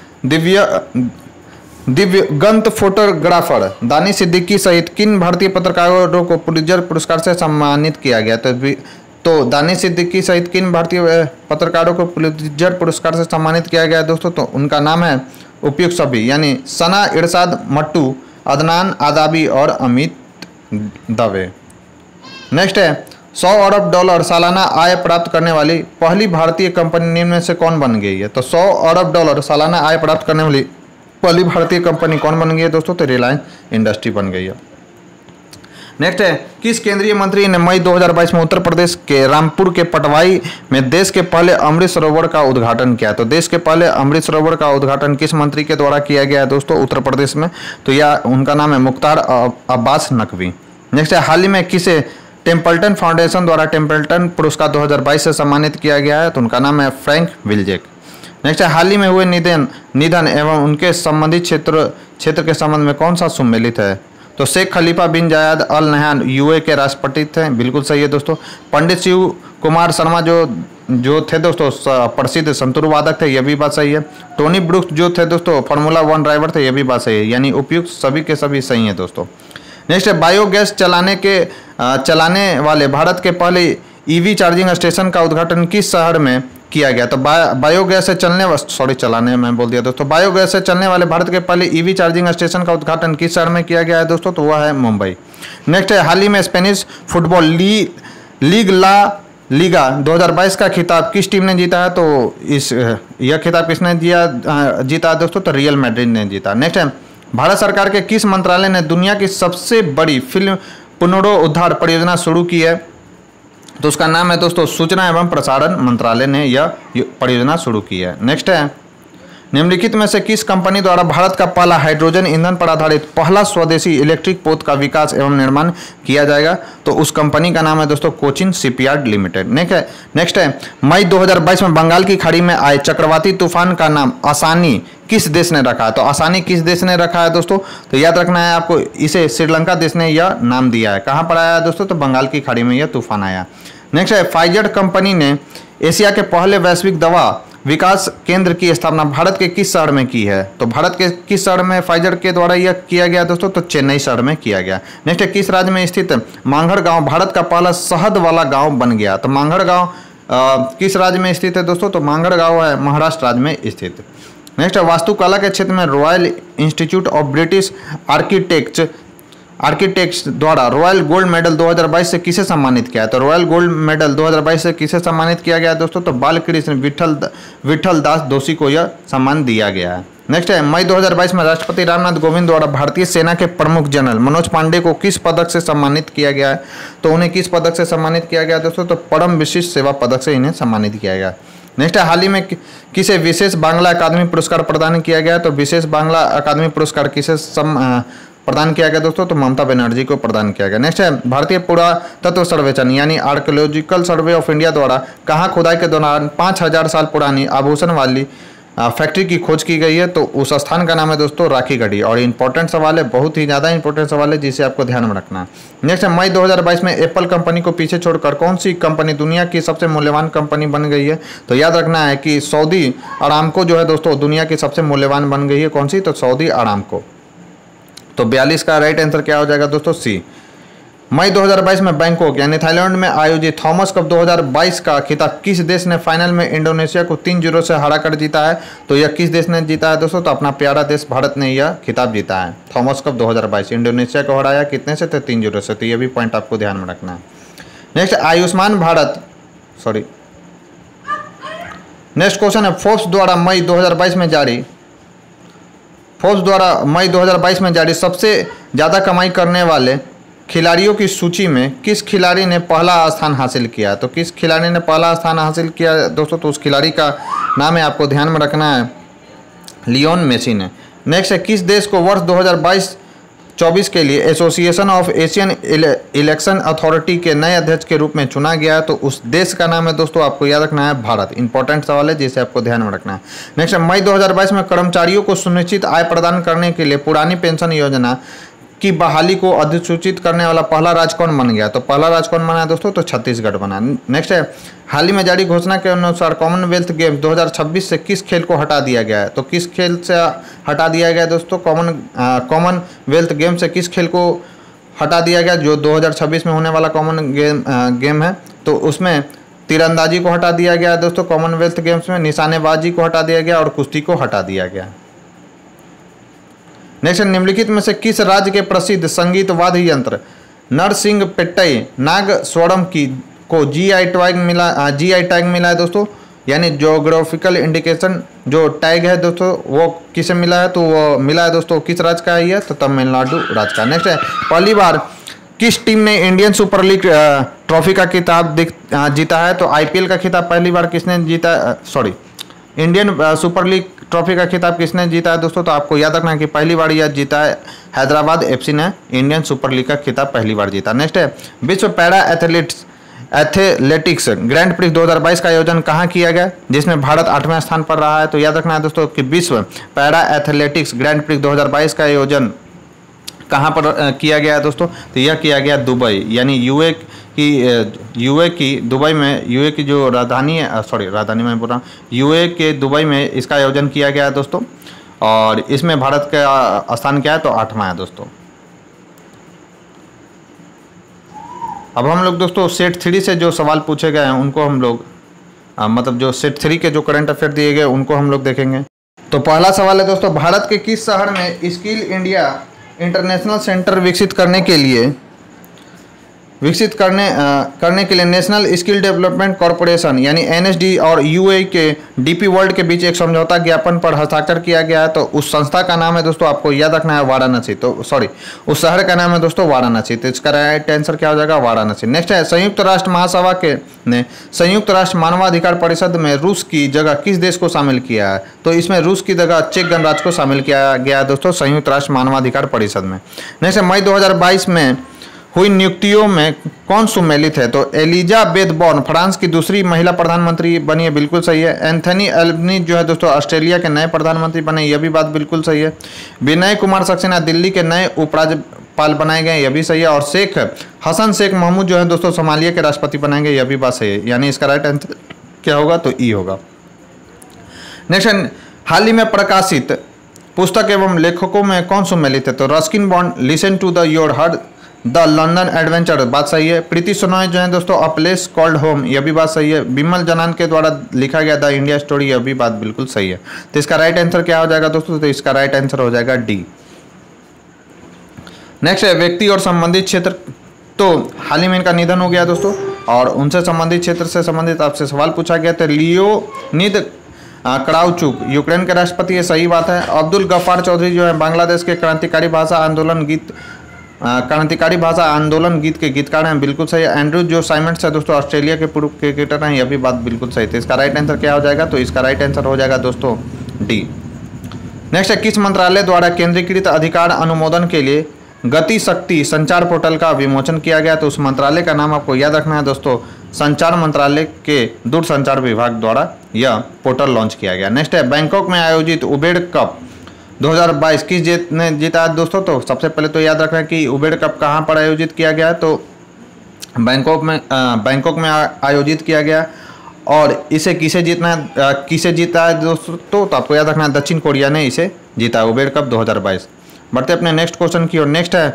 दिव्यगंत फोटोग्राफर दानिश सिद्दीकी सहित किन भारतीय पत्रकारों को पुलित्जर पुरस्कार से सम्मानित किया गया? तो दानिश सिद्दीकी सहित किन भारतीय पत्रकारों को पुलित्जर पुरस्कार से सम्मानित किया गया दोस्तों? तो उनका नाम है उपयुक्त सभी, यानी सना इरशाद मट्टू, अदनान आदाबी और अमित दवे। नेक्स्ट है, $100 अरब सालाना आय प्राप्त करने वाली पहली भारतीय कंपनी निम्न में से कौन बन गई है? तो $100 अरब सालाना आय प्राप्त करने वाली पहली भारतीय कंपनी कौन बन गई है दोस्तों? तो रिलायंस इंडस्ट्री बन गई है। नेक्स्ट है, किस केंद्रीय मंत्री ने मई 2022 में उत्तर प्रदेश के रामपुर के पटवाई में देश के पहले अमृत सरोवर का उद्घाटन किया? तो देश के पहले अमृत सरोवर का उद्घाटन किस मंत्री के द्वारा किया गया है दोस्तों उत्तर प्रदेश में? तो यह उनका नाम है मुख्तार अब्बास नकवी। नेक्स्ट है, हाल ही में किसे टेम्पल्टन फाउंडेशन द्वारा टेम्पल्टन पुरस्कार 2022 से सम्मानित किया गया है? तो उनका नाम है फ्रैंक विल्जेक। नेक्स्ट है, हाल ही में हुए निधन एवं उनके संबंधित क्षेत्र के संबंध में कौन सा सुमेलित है? तो शेख खलीफा बिन जायद अल नहयान UAE के राष्ट्रपति थे, बिल्कुल सही है दोस्तों। पंडित शिव कुमार शर्मा जो थे दोस्तों प्रसिद्ध संतूर वादक थे, यह भी बात सही है। टोनी ब्रुक्स जो थे दोस्तों फार्मूला 1 ड्राइवर थे, यह भी बात सही है। यानी उपयुक्त सभी के सभी सही है दोस्तों। नेक्स्ट है, बायोगैस चलाने वाले भारत के पहले EV चार्जिंग स्टेशन का उद्घाटन किस शहर में किया गया? तो बायोगैस से चलने वाले भारत के पहले EV चार्जिंग स्टेशन का उद्घाटन किस शहर में किया गया है दोस्तों? तो वह है मुंबई। नेक्स्ट है, हाल ही में Spanish football league La Liga 2022 का खिताब किस टीम ने जीता है? तो यह खिताब किसने जीता दोस्तों? तो रियल मैड्रिड ने जीता। नेक्स्ट है, भारत सरकार के किस मंत्रालय ने दुनिया की सबसे बड़ी फिल्म पुनरुद्धार परियोजना शुरू की है? तो उसका नाम है दोस्तों सूचना एवं प्रसारण मंत्रालय ने यह परियोजना शुरू की है। नेक्स्ट है, निम्नलिखित में से किस कंपनी द्वारा भारत का पहला हाइड्रोजन ईंधन पर आधारित पहला स्वदेशी इलेक्ट्रिक पोत का विकास एवं निर्माण किया जाएगा? तो उस कंपनी का नाम है दोस्तों कोचिन शिपयार्ड लिमिटेड। नेक्स्ट है, मई 2022 में बंगाल की खाड़ी में आए चक्रवाती तूफान का नाम आसानी किस देश ने रखा है? तो आसानी किस देश ने रखा है दोस्तों? तो याद रखना है आपको, इसे श्रीलंका देश ने यह नाम दिया है। कहाँ पर आया है दोस्तों? तो बंगाल की खाड़ी में यह तूफान आया। नेक्स्ट है, फाइजर कंपनी ने एशिया के पहले वैश्विक दवा विकास केंद्र की स्थापना भारत के किस शहर में की है? तो भारत के किस शहर में फाइजर के द्वारा यह किया गया दोस्तों? तो चेन्नई शहर में किया गया। नेक्स्ट है, किस राज्य में स्थित मांगड़ गांव भारत का पहला शहद वाला गांव बन गया? तो मांगड़ गांव किस राज्य में स्थित है दोस्तों? तो मांगड़ गांव है महाराष्ट्र राज्य में स्थित। नेक्स्ट है, वास्तुकला के क्षेत्र में Royal Institute of British Architects द्वारा रॉयल गोल्ड मेडल 2022 से किसे सम्मानित किया है? तो रॉयल गोल्ड मेडल 2022 से किसे सम्मानित किया गया है दोस्तों? तो बालकृष्ण विठल दास दोषी को यह सम्मान दिया गया है। नेक्स्ट है मई 2022 में राष्ट्रपति रामनाथ कोविंद द्वारा भारतीय सेना के प्रमुख जनरल मनोज पांडे को किस पदक से सम्मानित किया गया है? तो उन्हें किस पदक से सम्मानित किया गया दोस्तों? तो परम विशिष्ट सेवा पदक से इन्हें सम्मानित किया गया। नेक्स्ट है हाल ही में किसे विशेष बांग्ला अकादमी पुरस्कार प्रदान किया गया? तो विशेष बांग्ला अकादमी पुरस्कार किसे प्रदान किया गया दोस्तों? तो ममता बनर्जी को प्रदान किया गया। नेक्स्ट है भारतीय पुरातत्व सर्वेक्षण यानी आर्कियोलॉजिकल सर्वे ऑफ इंडिया द्वारा कहाँ खुदाई के दौरान 5000 साल पुरानी आभूषण वाली फैक्ट्री की खोज की गई है? तो उस स्थान का नाम है दोस्तों राखीगढ़ी। और इंपॉर्टेंट सवाल है, बहुत ही ज़्यादा इंपॉर्टेंट सवाल है जिसे आपको ध्यान में रखना है। नेक्स्ट है मई 2022 में एप्पल कंपनी को पीछे छोड़कर कौन सी कंपनी दुनिया की सबसे मूल्यवान कंपनी बन गई है? तो याद रखना है कि सऊदी अरामको जो है दोस्तों दुनिया की सबसे मूल्यवान बन गई है। कौन सी? तो सऊदी अरामको। तो 42 का राइट आंसर क्या हो जाएगा दोस्तों? सी। मई 2022 में बैंकॉक यानी थाईलैंड में आयोजित थॉमस कप 2022 का खिताब किस देश ने फाइनल में इंडोनेशिया को 3-0 से हराकर जीता है? तो यह किस देश ने जीता है दोस्तों? तो अपना प्यारा देश भारत ने यह खिताब जीता है। थॉमस कप 2022 इंडोनेशिया को हराया कितने से? तो 3-0 से। तो यह भी पॉइंट आपको ध्यान में रखना है। Next Ayushman Bharat next question है फोर्ब्स द्वारा मई 2022 में जारी सबसे ज़्यादा कमाई करने वाले खिलाड़ियों की सूची में किस खिलाड़ी ने पहला स्थान हासिल किया? तो किस खिलाड़ी ने पहला स्थान हासिल किया दोस्तों? तो उस खिलाड़ी का नाम है, आपको ध्यान में रखना है, लियोन मेसी ने। नेक्स्ट है किस देश को वर्ष 2022-24 के लिए Association of Asian Election Authority के नए अध्यक्ष के रूप में चुना गया है? तो उस देश का नाम है दोस्तों, आपको याद रखना है, भारत। इंपॉर्टेंट सवाल है जिसे आपको ध्यान में रखना है। नेक्स्ट है मई 2022 में कर्मचारियों को सुनिश्चित आय प्रदान करने के लिए पुरानी पेंशन योजना की बहाली को अधिसूचित करने वाला पहला राज्य कौन बन गया? तो पहला राज्य कौन बना है दोस्तों? तो छत्तीसगढ़ बना। नेक्स्ट है हाल ही में जारी घोषणा के अनुसार कॉमनवेल्थ गेम्स 2026 से किस खेल को हटा दिया गया है? तो किस खेल से हटा दिया गया दोस्तों? कॉमनवेल्थ गेम से किस खेल को हटा दिया गया जो 2026 में होने वाला कॉमन गेम है? तो उसमें तीरंदाजी को हटा दिया गया दोस्तों कॉमनवेल्थ गेम्स में, निशानेबाजी को हटा दिया गया और कुश्ती को हटा दिया गया। नेक्स्ट निम्नलिखित में से किस राज्य के प्रसिद्ध संगीत वाद्य यंत्र नरसिंहपेट्टई नागस्वरम को जीआई टैग मिला है दोस्तों? यानी ज्योग्राफिकल इंडिकेशन जो टैग है दोस्तों वो किसे मिला है? तो वो मिला है दोस्तों किस राज्य का है? तो तमिलनाडु राज्य का। नेक्स्ट है पहली बार किस टीम ने इंडियन सुपर लीग ट्रॉफी का खिताब जीता है? तो आईपीएल का खिताब पहली बार किसने जीता? इंडियन सुपर लीग ट्रॉफी का खिताब किसने जीता है दोस्तों? तो आपको याद रखना है कि पहली बार यह जीता है हैदराबाद एफसी ने इंडियन सुपर लीग का खिताब पहली बार जीता। नेक्स्ट है विश्व पैरा एथलेटिक्स ग्रैंड प्रिक्स 2022 का आयोजन कहाँ किया गया जिसमें भारत 8वें स्थान पर रहा है? तो याद रखना है दोस्तों कि विश्व पैरा एथलेटिक्स ग्रैंड प्रिक्स 2022 का आयोजन कहाँ पर किया गया है दोस्तों? तो यह किया गया दुबई यानी यूए की दुबई में, यूए की जो राजधानी है, राजधानी में बोल रहा हूँ, यूए के दुबई में इसका आयोजन किया गया है दोस्तों। और इसमें भारत का स्थान क्या है? तो 8वां है दोस्तों। अब हम लोग दोस्तों सेट 3 से जो सवाल पूछे गए हैं उनको हम लोग मतलब जो सेट 3 के जो करंट अफेयर दिए गए उनको हम लोग देखेंगे। तो पहला सवाल है दोस्तों भारत के किस शहर में स्किल इंडिया इंटरनेशनल सेंटर विकसित करने के लिए नेशनल स्किल डेवलपमेंट कॉरपोरेशन यानी एनएसडी और यूए के डीपी वर्ल्ड के बीच एक समझौता ज्ञापन पर हस्ताक्षर किया गया है? तो उस संस्था का नाम है दोस्तों, आपको याद रखना है, वाराणसी। तो उस शहर का नाम है दोस्तों वाराणसी। तो इसका राइट आंसर क्या हो जाएगा? वाराणसी। नेक्स्ट है संयुक्त राष्ट्र महासभा ने संयुक्त राष्ट्र मानवाधिकार परिषद में रूस की जगह किस देश को शामिल किया है? तो इसमें रूस की जगह चेक गणराज्य को शामिल किया गया है दोस्तों संयुक्त राष्ट्र मानवाधिकार परिषद में। नेक्स्ट है मई 2022 में हुई नियुक्तियों में कौन सुमेलित है? तो एलिजाबेथ बॉर्न फ्रांस की दूसरी महिला प्रधानमंत्री बनी है, बिल्कुल सही है। एंथनी एल्बनीज जो है दोस्तों ऑस्ट्रेलिया के नए प्रधानमंत्री बने, यह भी बात बिल्कुल सही है। विनय कुमार सक्सेना दिल्ली के नए उपराज्यपाल बनाए गए, यह भी सही है। और हसन शेख महमूद जो है दोस्तों सोमालिया के राष्ट्रपति बनाए गए, यह भी बात सही है। यानी इसका राइट आंसर क्या होगा? तो ई होगा। नेक्स्ट हाल ही में प्रकाशित पुस्तक एवं लेखकों में कौन सुमेलित है? तो Ruskin Bond listen to the your heart the London adventure, बात सही है। प्रीति सोनोय जो है दोस्तों अ प्लेस कॉल्ड होम, यह भी बात सही है। बिमल जनान के द्वारा लिखा गया द इंडिया स्टोरी, यह भी बात बिल्कुल सही है। तो इसका राइट आंसर क्या हो जाएगा दोस्तों? तो इसका राइट आंसर हो जाएगा डी। नेक्स्ट है व्यक्ति और संबंधित क्षेत्र। तो हाल ही में इनका निधन हो गया दोस्तों और उनसे संबंधित क्षेत्र से संबंधित आपसे सवाल पूछा गया था। लियोनिद क्राउचुक यूक्रेन के राष्ट्रपति है, सही बात है। अब्दुल गफ्फार चौधरी जो है बांग्लादेश के क्रांतिकारी भाषा आंदोलन गीत के गीतकार हैं, बिल्कुल सही है। एंड्रू जो साइमंड्स है दोस्तों ऑस्ट्रेलिया के पूर्व क्रिकेटर हैं, यह भी बात बिल्कुल सही थी। इसका राइट आंसर क्या हो जाएगा? तो इसका राइट आंसर हो जाएगा दोस्तों डी। नेक्स्ट है, किस मंत्रालय द्वारा केंद्रीकृत अधिकार अनुमोदन के लिए गति शक्ति संचार पोर्टल का विमोचन किया गया? तो उस मंत्रालय का नाम आपको याद रखना है दोस्तों, संचार मंत्रालय के दूरसंचार विभाग द्वारा यह पोर्टल लॉन्च किया गया। नेक्स्ट है, बैंकॉक में आयोजित उबेर कप 2022 किस ने जीता है दोस्तों? तो सबसे पहले तो याद रखना है कि उबेर कप कहाँ पर आयोजित किया गया है? तो बैंकॉक में आयोजित किया गया। और इसे किसे जीता है दोस्तों? तो आपको याद रखना है दक्षिण कोरिया ने इसे जीता है, उबेर कप 2022। बढ़ते अपने नेक्स्ट क्वेश्चन की ओर। नेक्स्ट है,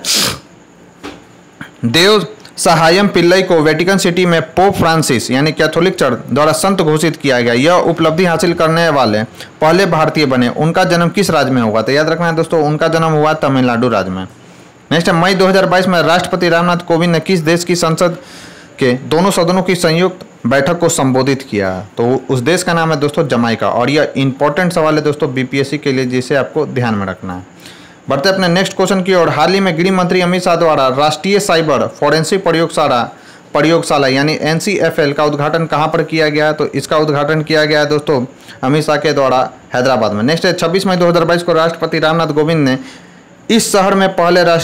देव सहायम पिल्लई को वेटिकन सिटी में पोप फ्रांसिस यानी कैथोलिक चर्च द्वारा संत घोषित किया गया। यह उपलब्धि हासिल करने वाले पहले भारतीय बने। उनका जन्म किस राज्य में हुआ? तो याद रखना है दोस्तों, उनका जन्म हुआ तमिलनाडु राज्य में। नेक्स्ट है, मई 2022 में राष्ट्रपति रामनाथ कोविंद ने किस देश की संसद के दोनों सदनों की संयुक्त बैठक को संबोधित किया? तो उस देश का नाम है दोस्तों जमाइका। और यह इंपॉर्टेंट सवाल है दोस्तों बीपीएससी के लिए, जिसे आपको ध्यान में रखना है। बढ़ते अपने नेक्स्ट क्वेश्चन की ओर। हाल ही में गृह मंत्री अमित शाह द्वारा राष्ट्रीय साइबर फॉरेंसिक प्रयोगशाला यानी NCFL का उद्घाटन कहां पर किया गया? तो इसका उद्घाटन किया गया है दोस्तों अमित शाह के द्वारा हैदराबाद में। नेक्स्ट है, 26 मई 2022 को राष्ट्रपति रामनाथ कोविंद ने किस शहर में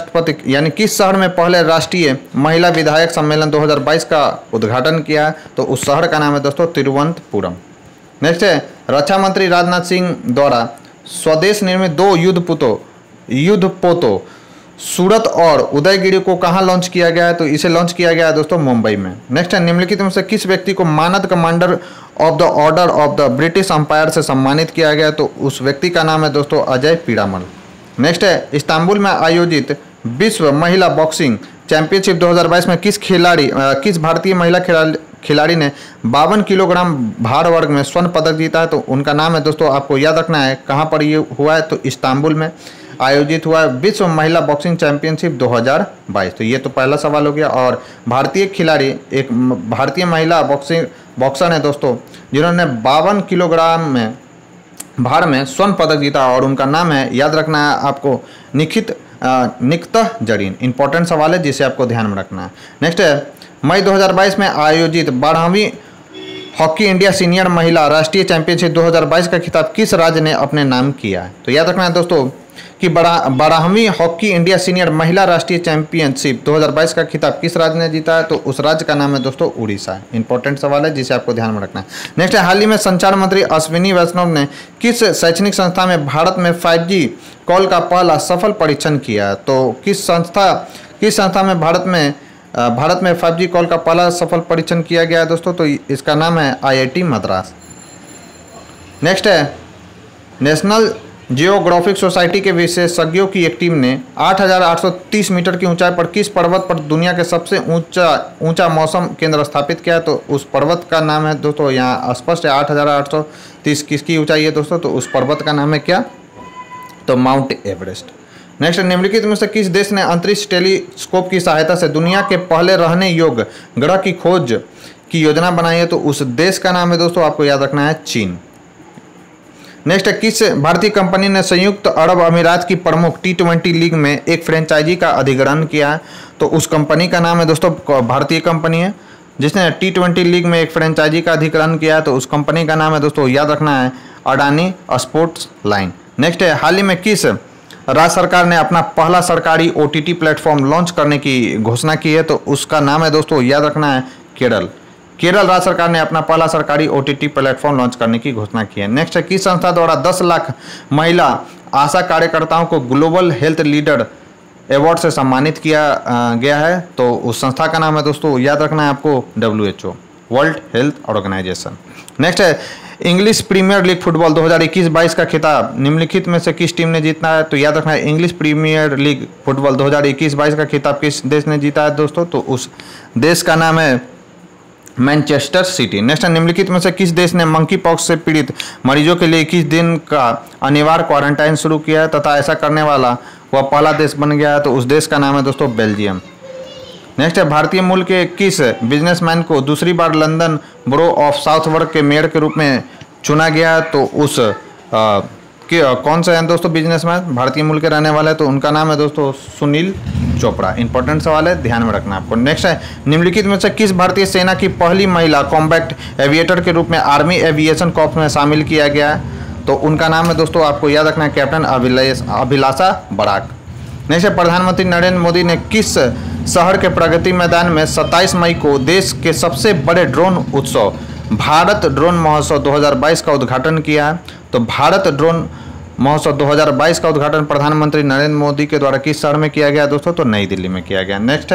पहले राष्ट्रीय महिला विधायक सम्मेलन 2022 का उद्घाटन किया? तो उस शहर का नाम है दोस्तों तिरुवनंतपुरम। नेक्स्ट है, रक्षा मंत्री राजनाथ सिंह द्वारा स्वदेश निर्मित 2 युद्धपोतों सूरत और उदयगिरी को कहां लॉन्च किया गया है? तो इसे लॉन्च किया गया है दोस्तों मुंबई में। नेक्स्ट है, निम्नलिखित में से किस व्यक्ति को मानद commander of the order of the British Empire से सम्मानित किया गया? तो उस व्यक्ति का नाम है दोस्तों अजय पीरामल। नेक्स्ट है, इस्तांबुल में आयोजित विश्व महिला बॉक्सिंग चैंपियनशिप 2022 में किस भारतीय महिला खिलाड़ी ने 52 किलोग्राम भार वर्ग में स्वर्ण पदक जीता है? तो उनका नाम है दोस्तों, आपको याद रखना है कहाँ पर ये हुआ है? तो इस्तांबुल में आयोजित हुआ है विश्व महिला बॉक्सिंग चैंपियनशिप 2022। तो ये तो पहला सवाल हो गया। और भारतीय खिलाड़ी एक भारतीय महिला बॉक्सर है दोस्तों, जिन्होंने 52 किलोग्राम में भार में स्वर्ण पदक जीता और उनका नाम है, याद रखना है आपको, निकिता जरीन। इंपॉर्टेंट सवाल है जिसे आपको ध्यान में रखना है। नेक्स्ट है, मई 2022 में आयोजित 12वीं हॉकी इंडिया सीनियर महिला राष्ट्रीय चैंपियनशिप 2022 का खिताब किस राज्य ने अपने नाम किया है? तो याद रखना है दोस्तों कि 12वीं हॉकी इंडिया सीनियर महिला राष्ट्रीय चैंपियनशिप 2022 का खिताब किस राज्य ने जीता है? तो उस राज्य का नाम है दोस्तों उड़ीसा। इंपॉर्टेंट सवाल है जिसे आपको ध्यान में रखना है। नेक्स्ट है, हाल ही में संचार मंत्री अश्विनी वैष्णव ने किस शैक्षणिक संस्था में भारत में 5G कॉल का पहला सफल परीक्षण किया? तो किस संस्था में भारत में 5G कॉल का पहला सफल परीक्षण किया गया है दोस्तों? तो इसका नाम है IIT मद्रास। नेक्स्ट है, नेशनल जियोग्राफिक सोसाइटी के विशेषज्ञों की एक टीम ने 8,830 मीटर की ऊंचाई पर किस पर्वत पर दुनिया के सबसे ऊंचा मौसम केंद्र स्थापित किया? तो उस पर्वत का नाम है दोस्तों, यहाँ स्पष्ट है 8,830 किसकी ऊंचाई है दोस्तों? तो उस पर्वत का नाम है क्या? तो माउंट एवरेस्ट। नेक्स्ट, निम्नलिखित में से किस देश ने अंतरिक्ष टेलीस्कोप की सहायता से दुनिया के पहले रहने योग्य ग्रह की खोज की योजना बनाई है? तो उस देश का नाम है दोस्तों, आपको याद रखना है, चीन। नेक्स्ट है, किस भारतीय कंपनी ने संयुक्त अरब अमीरात की प्रमुख T20 लीग में एक फ्रेंचाइजी का अधिग्रहण किया है? तो उस कंपनी का नाम है दोस्तों, भारतीय कंपनी है जिसने T20 लीग में एक फ्रेंचाइजी का अधिग्रहण किया है। तो उस कंपनी का नाम है दोस्तों, याद रखना है, अडानी स्पोर्ट्स लाइन। नेक्स्ट है, हाल ही में किस राज्य सरकार ने अपना पहला सरकारी OTT प्लेटफॉर्म लॉन्च करने की घोषणा की है? तो उसका नाम है दोस्तों, याद रखना है, केरल राज्य सरकार ने अपना पहला सरकारी OTT प्लेटफॉर्म लॉन्च करने की घोषणा की है। नेक्स्ट है, किस संस्था द्वारा 10 लाख महिला आशा कार्यकर्ताओं को ग्लोबल हेल्थ लीडर अवार्ड से सम्मानित किया गया है? तो उस संस्था का नाम है दोस्तों, याद रखना है आपको, WHO, World Health Organization. Next है, इंग्लिश प्रीमियर लीग फुटबॉल 2021-22 का खिताब निम्नलिखित में से किस टीम ने जीता है? तो याद रखना है, इंग्लिश प्रीमियर लीग फुटबॉल 2021-22 का खिताब किस देश ने जीता है दोस्तों? तो उस देश का नाम है मैनचेस्टर सिटी। नेक्स्ट, निम्नलिखित में से किस देश ने मंकी पॉक्स से पीड़ित मरीजों के लिए 21 दिन का अनिवार्य क्वारंटाइन शुरू किया है तथा ऐसा करने वाला वह पहला देश बन गया है? तो उस देश का नाम है दोस्तों बेल्जियम। नेक्स्ट है, भारतीय मूल के किस बिजनेसमैन को दूसरी बार लंदन बोरो ऑफ साउथवर्क के मेयर के रूप में चुना गया। तो उस कौन सा है दोस्तों बिजनेसमैन, भारतीय मूल के रहने वाले, तो उनका नाम है दोस्तों सुनील चोपड़ा। इंपॉर्टेंट सवाल है, ध्यान में रखना आपको। नेक्स्ट है, निम्नलिखित में से किस भारतीय सेना की पहली महिला कॉम्बैट एविएटर के रूप में आर्मी एविएशन कॉर्प्स में शामिल किया गया? तो उनका नाम है दोस्तों, आपको याद रखना है, कैप्टन अभिलाषा बराक। नेक्स्ट है, प्रधानमंत्री नरेंद्र मोदी ने किस शहर के प्रगति मैदान में 27 मई को देश के सबसे बड़े ड्रोन उत्सव भारत ड्रोन महोत्सव 2022 का उद्घाटन किया? तो भारत ड्रोन महोत्सव 2022 का उद्घाटन प्रधानमंत्री नरेंद्र मोदी के द्वारा किस शहर में किया गया दोस्तों? तो नई दिल्ली में किया गया। नेक्स्ट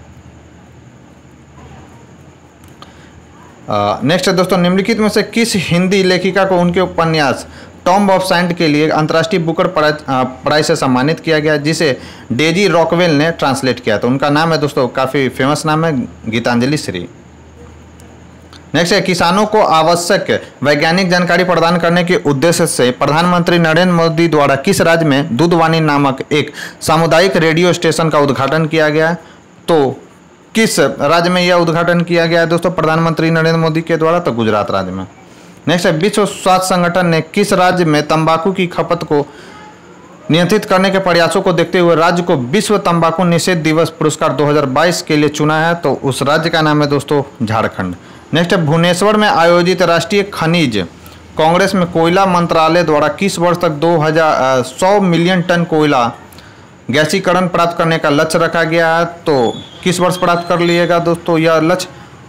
है दोस्तों, निम्नलिखित में से किस हिंदी लेखिका को उनके उपन्यास टॉम्ब ऑफ साइंट के लिए अंतर्राष्ट्रीय बुकर प्राइज से सम्मानित किया गया, जिसे डेजी रॉकवेल ने ट्रांसलेट किया? तो उनका नाम है दोस्तों, काफ़ी फेमस नाम है, गीतांजलि श्री। नेक्स्ट है, किसानों को आवश्यक वैज्ञानिक जानकारी प्रदान करने के उद्देश्य से प्रधानमंत्री नरेंद्र मोदी द्वारा किस राज्य में दूधवाणी नामक एक सामुदायिक रेडियो स्टेशन का उद्घाटन किया गया? तो किस राज्य में यह उद्घाटन किया गया है दोस्तों प्रधानमंत्री नरेंद्र मोदी के द्वारा? तो गुजरात राज्य में। नेक्स्ट है, विश्व स्वास्थ्य संगठन ने किस राज्य में तंबाकू की खपत को नियंत्रित करने के प्रयासों को देखते हुए राज्य को विश्व तंबाकू निषेध दिवस पुरस्कार 2022 के लिए चुना है? तो उस राज्य का नाम है दोस्तों झारखंड। नेक्स्ट है, भुवनेश्वर में आयोजित राष्ट्रीय खनिज कांग्रेस में कोयला मंत्रालय द्वारा किस वर्ष तक 100 मिलियन टन कोयला गैसीकरण प्राप्त करने का लक्ष्य रखा गया है? तो किस वर्ष प्राप्त कर लिएगा दोस्तों यह लक्ष्य?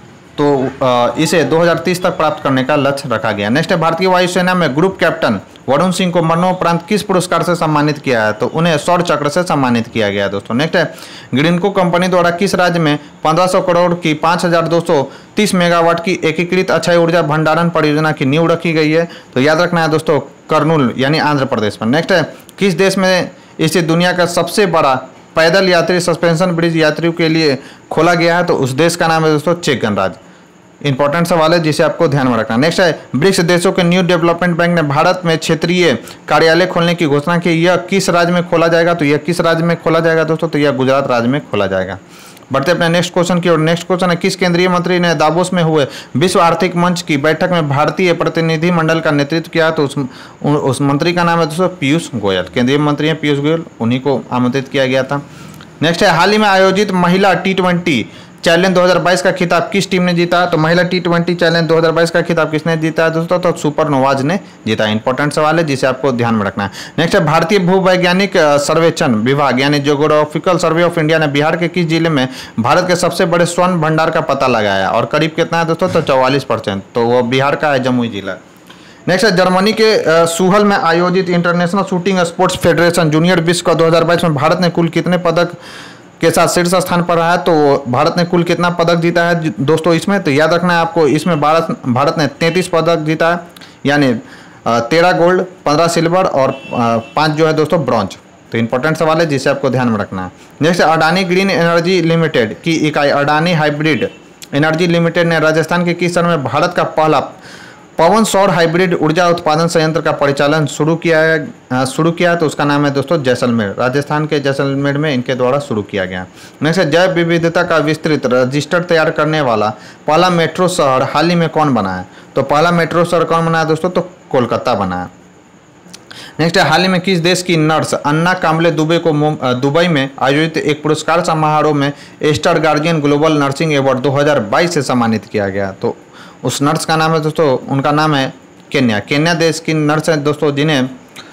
तो इसे 2030 तक प्राप्त करने का लक्ष्य रखा गया। नेक्स्ट है, भारतीय वायुसेना में ग्रुप कैप्टन वरुण सिंह को मरणोपरांत किस पुरस्कार से सम्मानित किया है? तो उन्हें शौर्य चक्र से सम्मानित किया गया दोस्तों। नेक्स्ट है, ग्रीनको कंपनी द्वारा किस राज्य में 1500 करोड़ की 5230 मेगावाट की एकीकृत अक्षय ऊर्जा भंडारण परियोजना की नींव रखी गई है? तो याद रखना है दोस्तों, कर्नूल यानी आंध्र प्रदेश में। नेक्स्ट है, किस देश में स्थित दुनिया का सबसे बड़ा पैदल यात्री सस्पेंशन ब्रिज यात्रियों के लिए खोला गया है? तो उस देश का नाम है दोस्तों चेक गणराज्य। इंपॉर्टेंट सवाल है जिसे आपको ध्यान में रखना। नेक्स्ट है, ब्रिक्स देशों के न्यू डेवलपमेंट बैंक ने भारत में क्षेत्रीय कार्यालय खोलने की घोषणा की, यह किस राज्य में खोला जाएगा? तो यह किस राज्य में खोला जाएगा दोस्तों? तो यह गुजरात राज्य में खोला जाएगा। बढ़ते अपने नेक्स्ट क्वेश्चन की ओर। नेक्स्ट क्वेश्चन है, किस केंद्रीय मंत्री ने दावोस में हुए विश्व आर्थिक मंच की बैठक में भारतीय प्रतिनिधि मंडल का नेतृत्व किया? तो उस मंत्री का नाम है दोस्तों पीयूष गोयल। केंद्रीय मंत्री हैं पीयूष गोयल, उन्हीं को आमंत्रित किया गया था। नेक्स्ट है, हाल ही में आयोजित महिला T20 चैलेंज 2022 का खिताब किस टीम ने जीता? तो महिला T20 चैलेंज 2022 का खिताब किसने जीता है दोस्तों? तो सुपरनोवाज ने जीता। इंपॉर्टेंट सवाल है जिसे आपको ध्यान में रखना है। नेक्स्ट है, भारतीय भूवैज्ञानिक सर्वेक्षण विभाग यानी जियोग्राफिकल सर्वे ऑफ इंडिया ने बिहार के किस जिले में भारत के सबसे बड़े स्वर्ण भंडार का पता लगाया? और करीब कितना है दोस्तों? तो 44%। तो वो बिहार का है, जमुई जिला। नेक्स्ट है, जर्मनी के सुहल में आयोजित International Shooting Sports Federation junior विश्व का 2022 में भारत ने कुल कितने पदक के साथ शीर्ष स्थान पर रहा है? तो भारत ने कुल कितना पदक जीता है दोस्तों इसमें? तो याद रखना है आपको, इसमें भारत ने 33 पदक जीता है, यानी 13 गोल्ड, 15 सिल्वर और 5 जो है दोस्तों ब्रॉन्ज। तो इंपॉर्टेंट सवाल है जिसे आपको ध्यान में रखना है। Next, Adani Green Energy Limited की इकाई अडानी हाइब्रिड एनर्जी लिमिटेड ने राजस्थान के किस शहर में भारत का पहला पवन सौर हाइब्रिड ऊर्जा उत्पादन संयंत्र का परिचालन शुरू किया? तो उसका नाम है दोस्तों जैसलमेर। राजस्थान के जैसलमेर में इनके द्वारा शुरू किया गया। नेक्स्ट है, जैव विविधता का विस्तृत रजिस्टर तैयार करने वाला पहला मेट्रो शहर हाल ही में कौन बना है? तो पहला मेट्रो शहर कौन बना है दोस्तों? तो कोलकाता बना है। नेक्स्ट है, हाल ही में किस देश की नर्स अन्ना काम्बले दुबे को दुबई में आयोजित एक पुरस्कार समारोह में Aster Guardian Global Nursing Award 2022 से सम्मानित किया गया? तो उस नर्स का नाम है दोस्तों, उनका नाम है केन्या। केन्या देश की नर्स है दोस्तों जिन्हें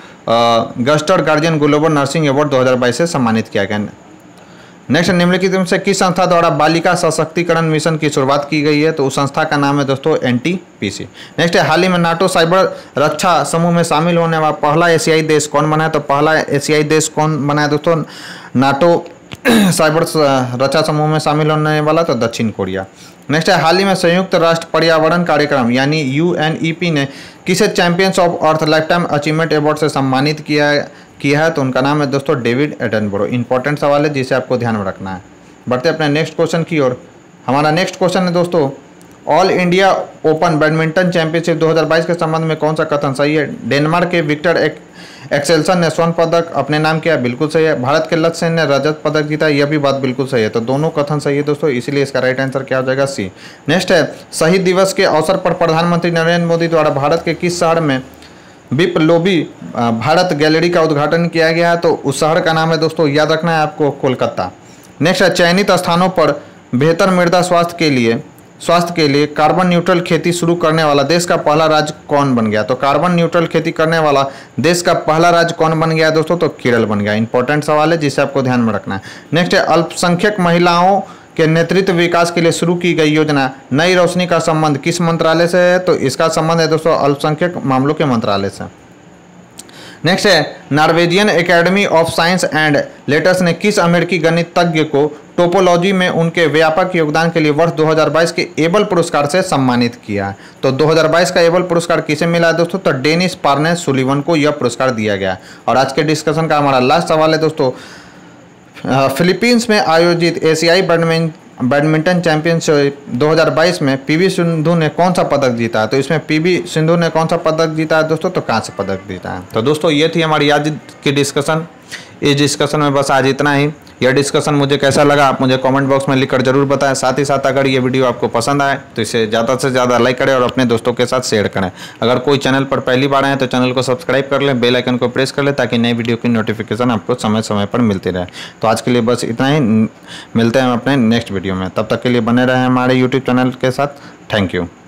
Aster Guardian Global Nursing Award 2022 से सम्मानित किया गया। नेक्स्ट, निम्नलिखित में से किस संस्था द्वारा बालिका सशक्तिकरण मिशन की शुरुआत की गई है? तो उस संस्था का नाम है दोस्तों NTPC। नेक्स्ट है, हाल ही में नाटो साइबर रक्षा समूह में शामिल होने वाला पहला एशियाई देश कौन बना है? तो पहला एशियाई देश कौन बना है दोस्तों? नाटो साइबर रक्षा समूह में शामिल होने वाला तो दक्षिण कोरिया। नेक्स्ट है, हाल ही में संयुक्त राष्ट्र पर्यावरण कार्यक्रम यानी UNEP ने किसे Champions of Earth Lifetime Achievement Award से सम्मानित किया है? तो उनका नाम है दोस्तों डेविड एटनबरो। इंपॉर्टेंट सवाल है जिसे आपको ध्यान में रखना है। बढ़ते अपने नेक्स्ट क्वेश्चन की ओर। हमारा नेक्स्ट क्वेश्चन है दोस्तों, All India Open Badminton Championship 2022 के संबंध में कौन सा कथन सही है? डेनमार्क के विक्टर एक्सेल्सन ने स्वर्ण पदक अपने नाम किया, बिल्कुल सही है। भारत के लक्ष्य सेन ने रजत पदक जीता, यह भी बात बिल्कुल सही है। तो दोनों कथन सही है दोस्तों, इसीलिए इसका राइट आंसर क्या हो जाएगा, सी। नेक्स्ट है, शहीद दिवस के अवसर पर प्रधानमंत्री नरेंद्र मोदी द्वारा भारत के किस शहर में बिप्लोबी भारत गैलरी का उद्घाटन किया गया है? तो उस शहर का नाम है दोस्तों, याद रखना है आपको, कोलकाता। नेक्स्ट है, चयनित स्थानों पर बेहतर मृदा स्वास्थ्य के लिए कार्बन न्यूट्रल खेती शुरू करने वाला देश का पहला राज्य कौन बन गया? तो कार्बन न्यूट्रल खेती करने वाला देश का पहला राज्य कौन बन गया दोस्तों? तो केरल बन गया। इंपॉर्टेंट सवाल है जिसे आपको ध्यान में रखना है। नेक्स्ट है, अल्पसंख्यक महिलाओं के नेतृत्व विकास के लिए शुरू की गई योजना नई रोशनी का संबंध किस मंत्रालय से है? तो इसका संबंध है दोस्तों अल्पसंख्यक मामलों के मंत्रालय से। नेक्स्ट है, Norwegian Academy of Science and Letters ने किस अमेरिकी गणितज्ञ को टोपोलॉजी में उनके व्यापक योगदान के लिए वर्ष 2022 के एबल पुरस्कार से सम्मानित किया? तो 2022 का एबल पुरस्कार किसे मिला है दोस्तों? तो डेनिस पार्नेस सुलिवन को यह पुरस्कार दिया गया। और आज के डिस्कशन का हमारा लास्ट सवाल है दोस्तों, फिलीपींस में आयोजित एशियाई बैडमिंटन चैंपियनशिप 2022 में पीवी सिंधु ने कौन सा पदक जीता है? तो इसमें पीवी सिंधु ने कौन सा पदक जीता है दोस्तों? तो कांस्य पदक जीता है। तो दोस्तों ये थी हमारी आज की डिस्कशन। इस डिस्कशन में बस आज इतना ही। यह डिस्कशन मुझे कैसा लगा आप मुझे कमेंट बॉक्स में लिखकर जरूर बताएं। साथ ही साथ अगर ये वीडियो आपको पसंद आए तो इसे ज़्यादा से ज़्यादा लाइक करें और अपने दोस्तों के साथ शेयर करें। अगर कोई चैनल पर पहली बार आए तो चैनल को सब्सक्राइब कर लें, बेल आइकन को प्रेस कर लें ताकि नई वीडियो की नोटिफिकेशन आपको समय समय पर मिलती रहे। तो आज के लिए बस इतना ही, मिलते हैं अपने नेक्स्ट वीडियो में। तब तक के लिए बने रहें हमारे यूट्यूब चैनल के साथ। Thank you.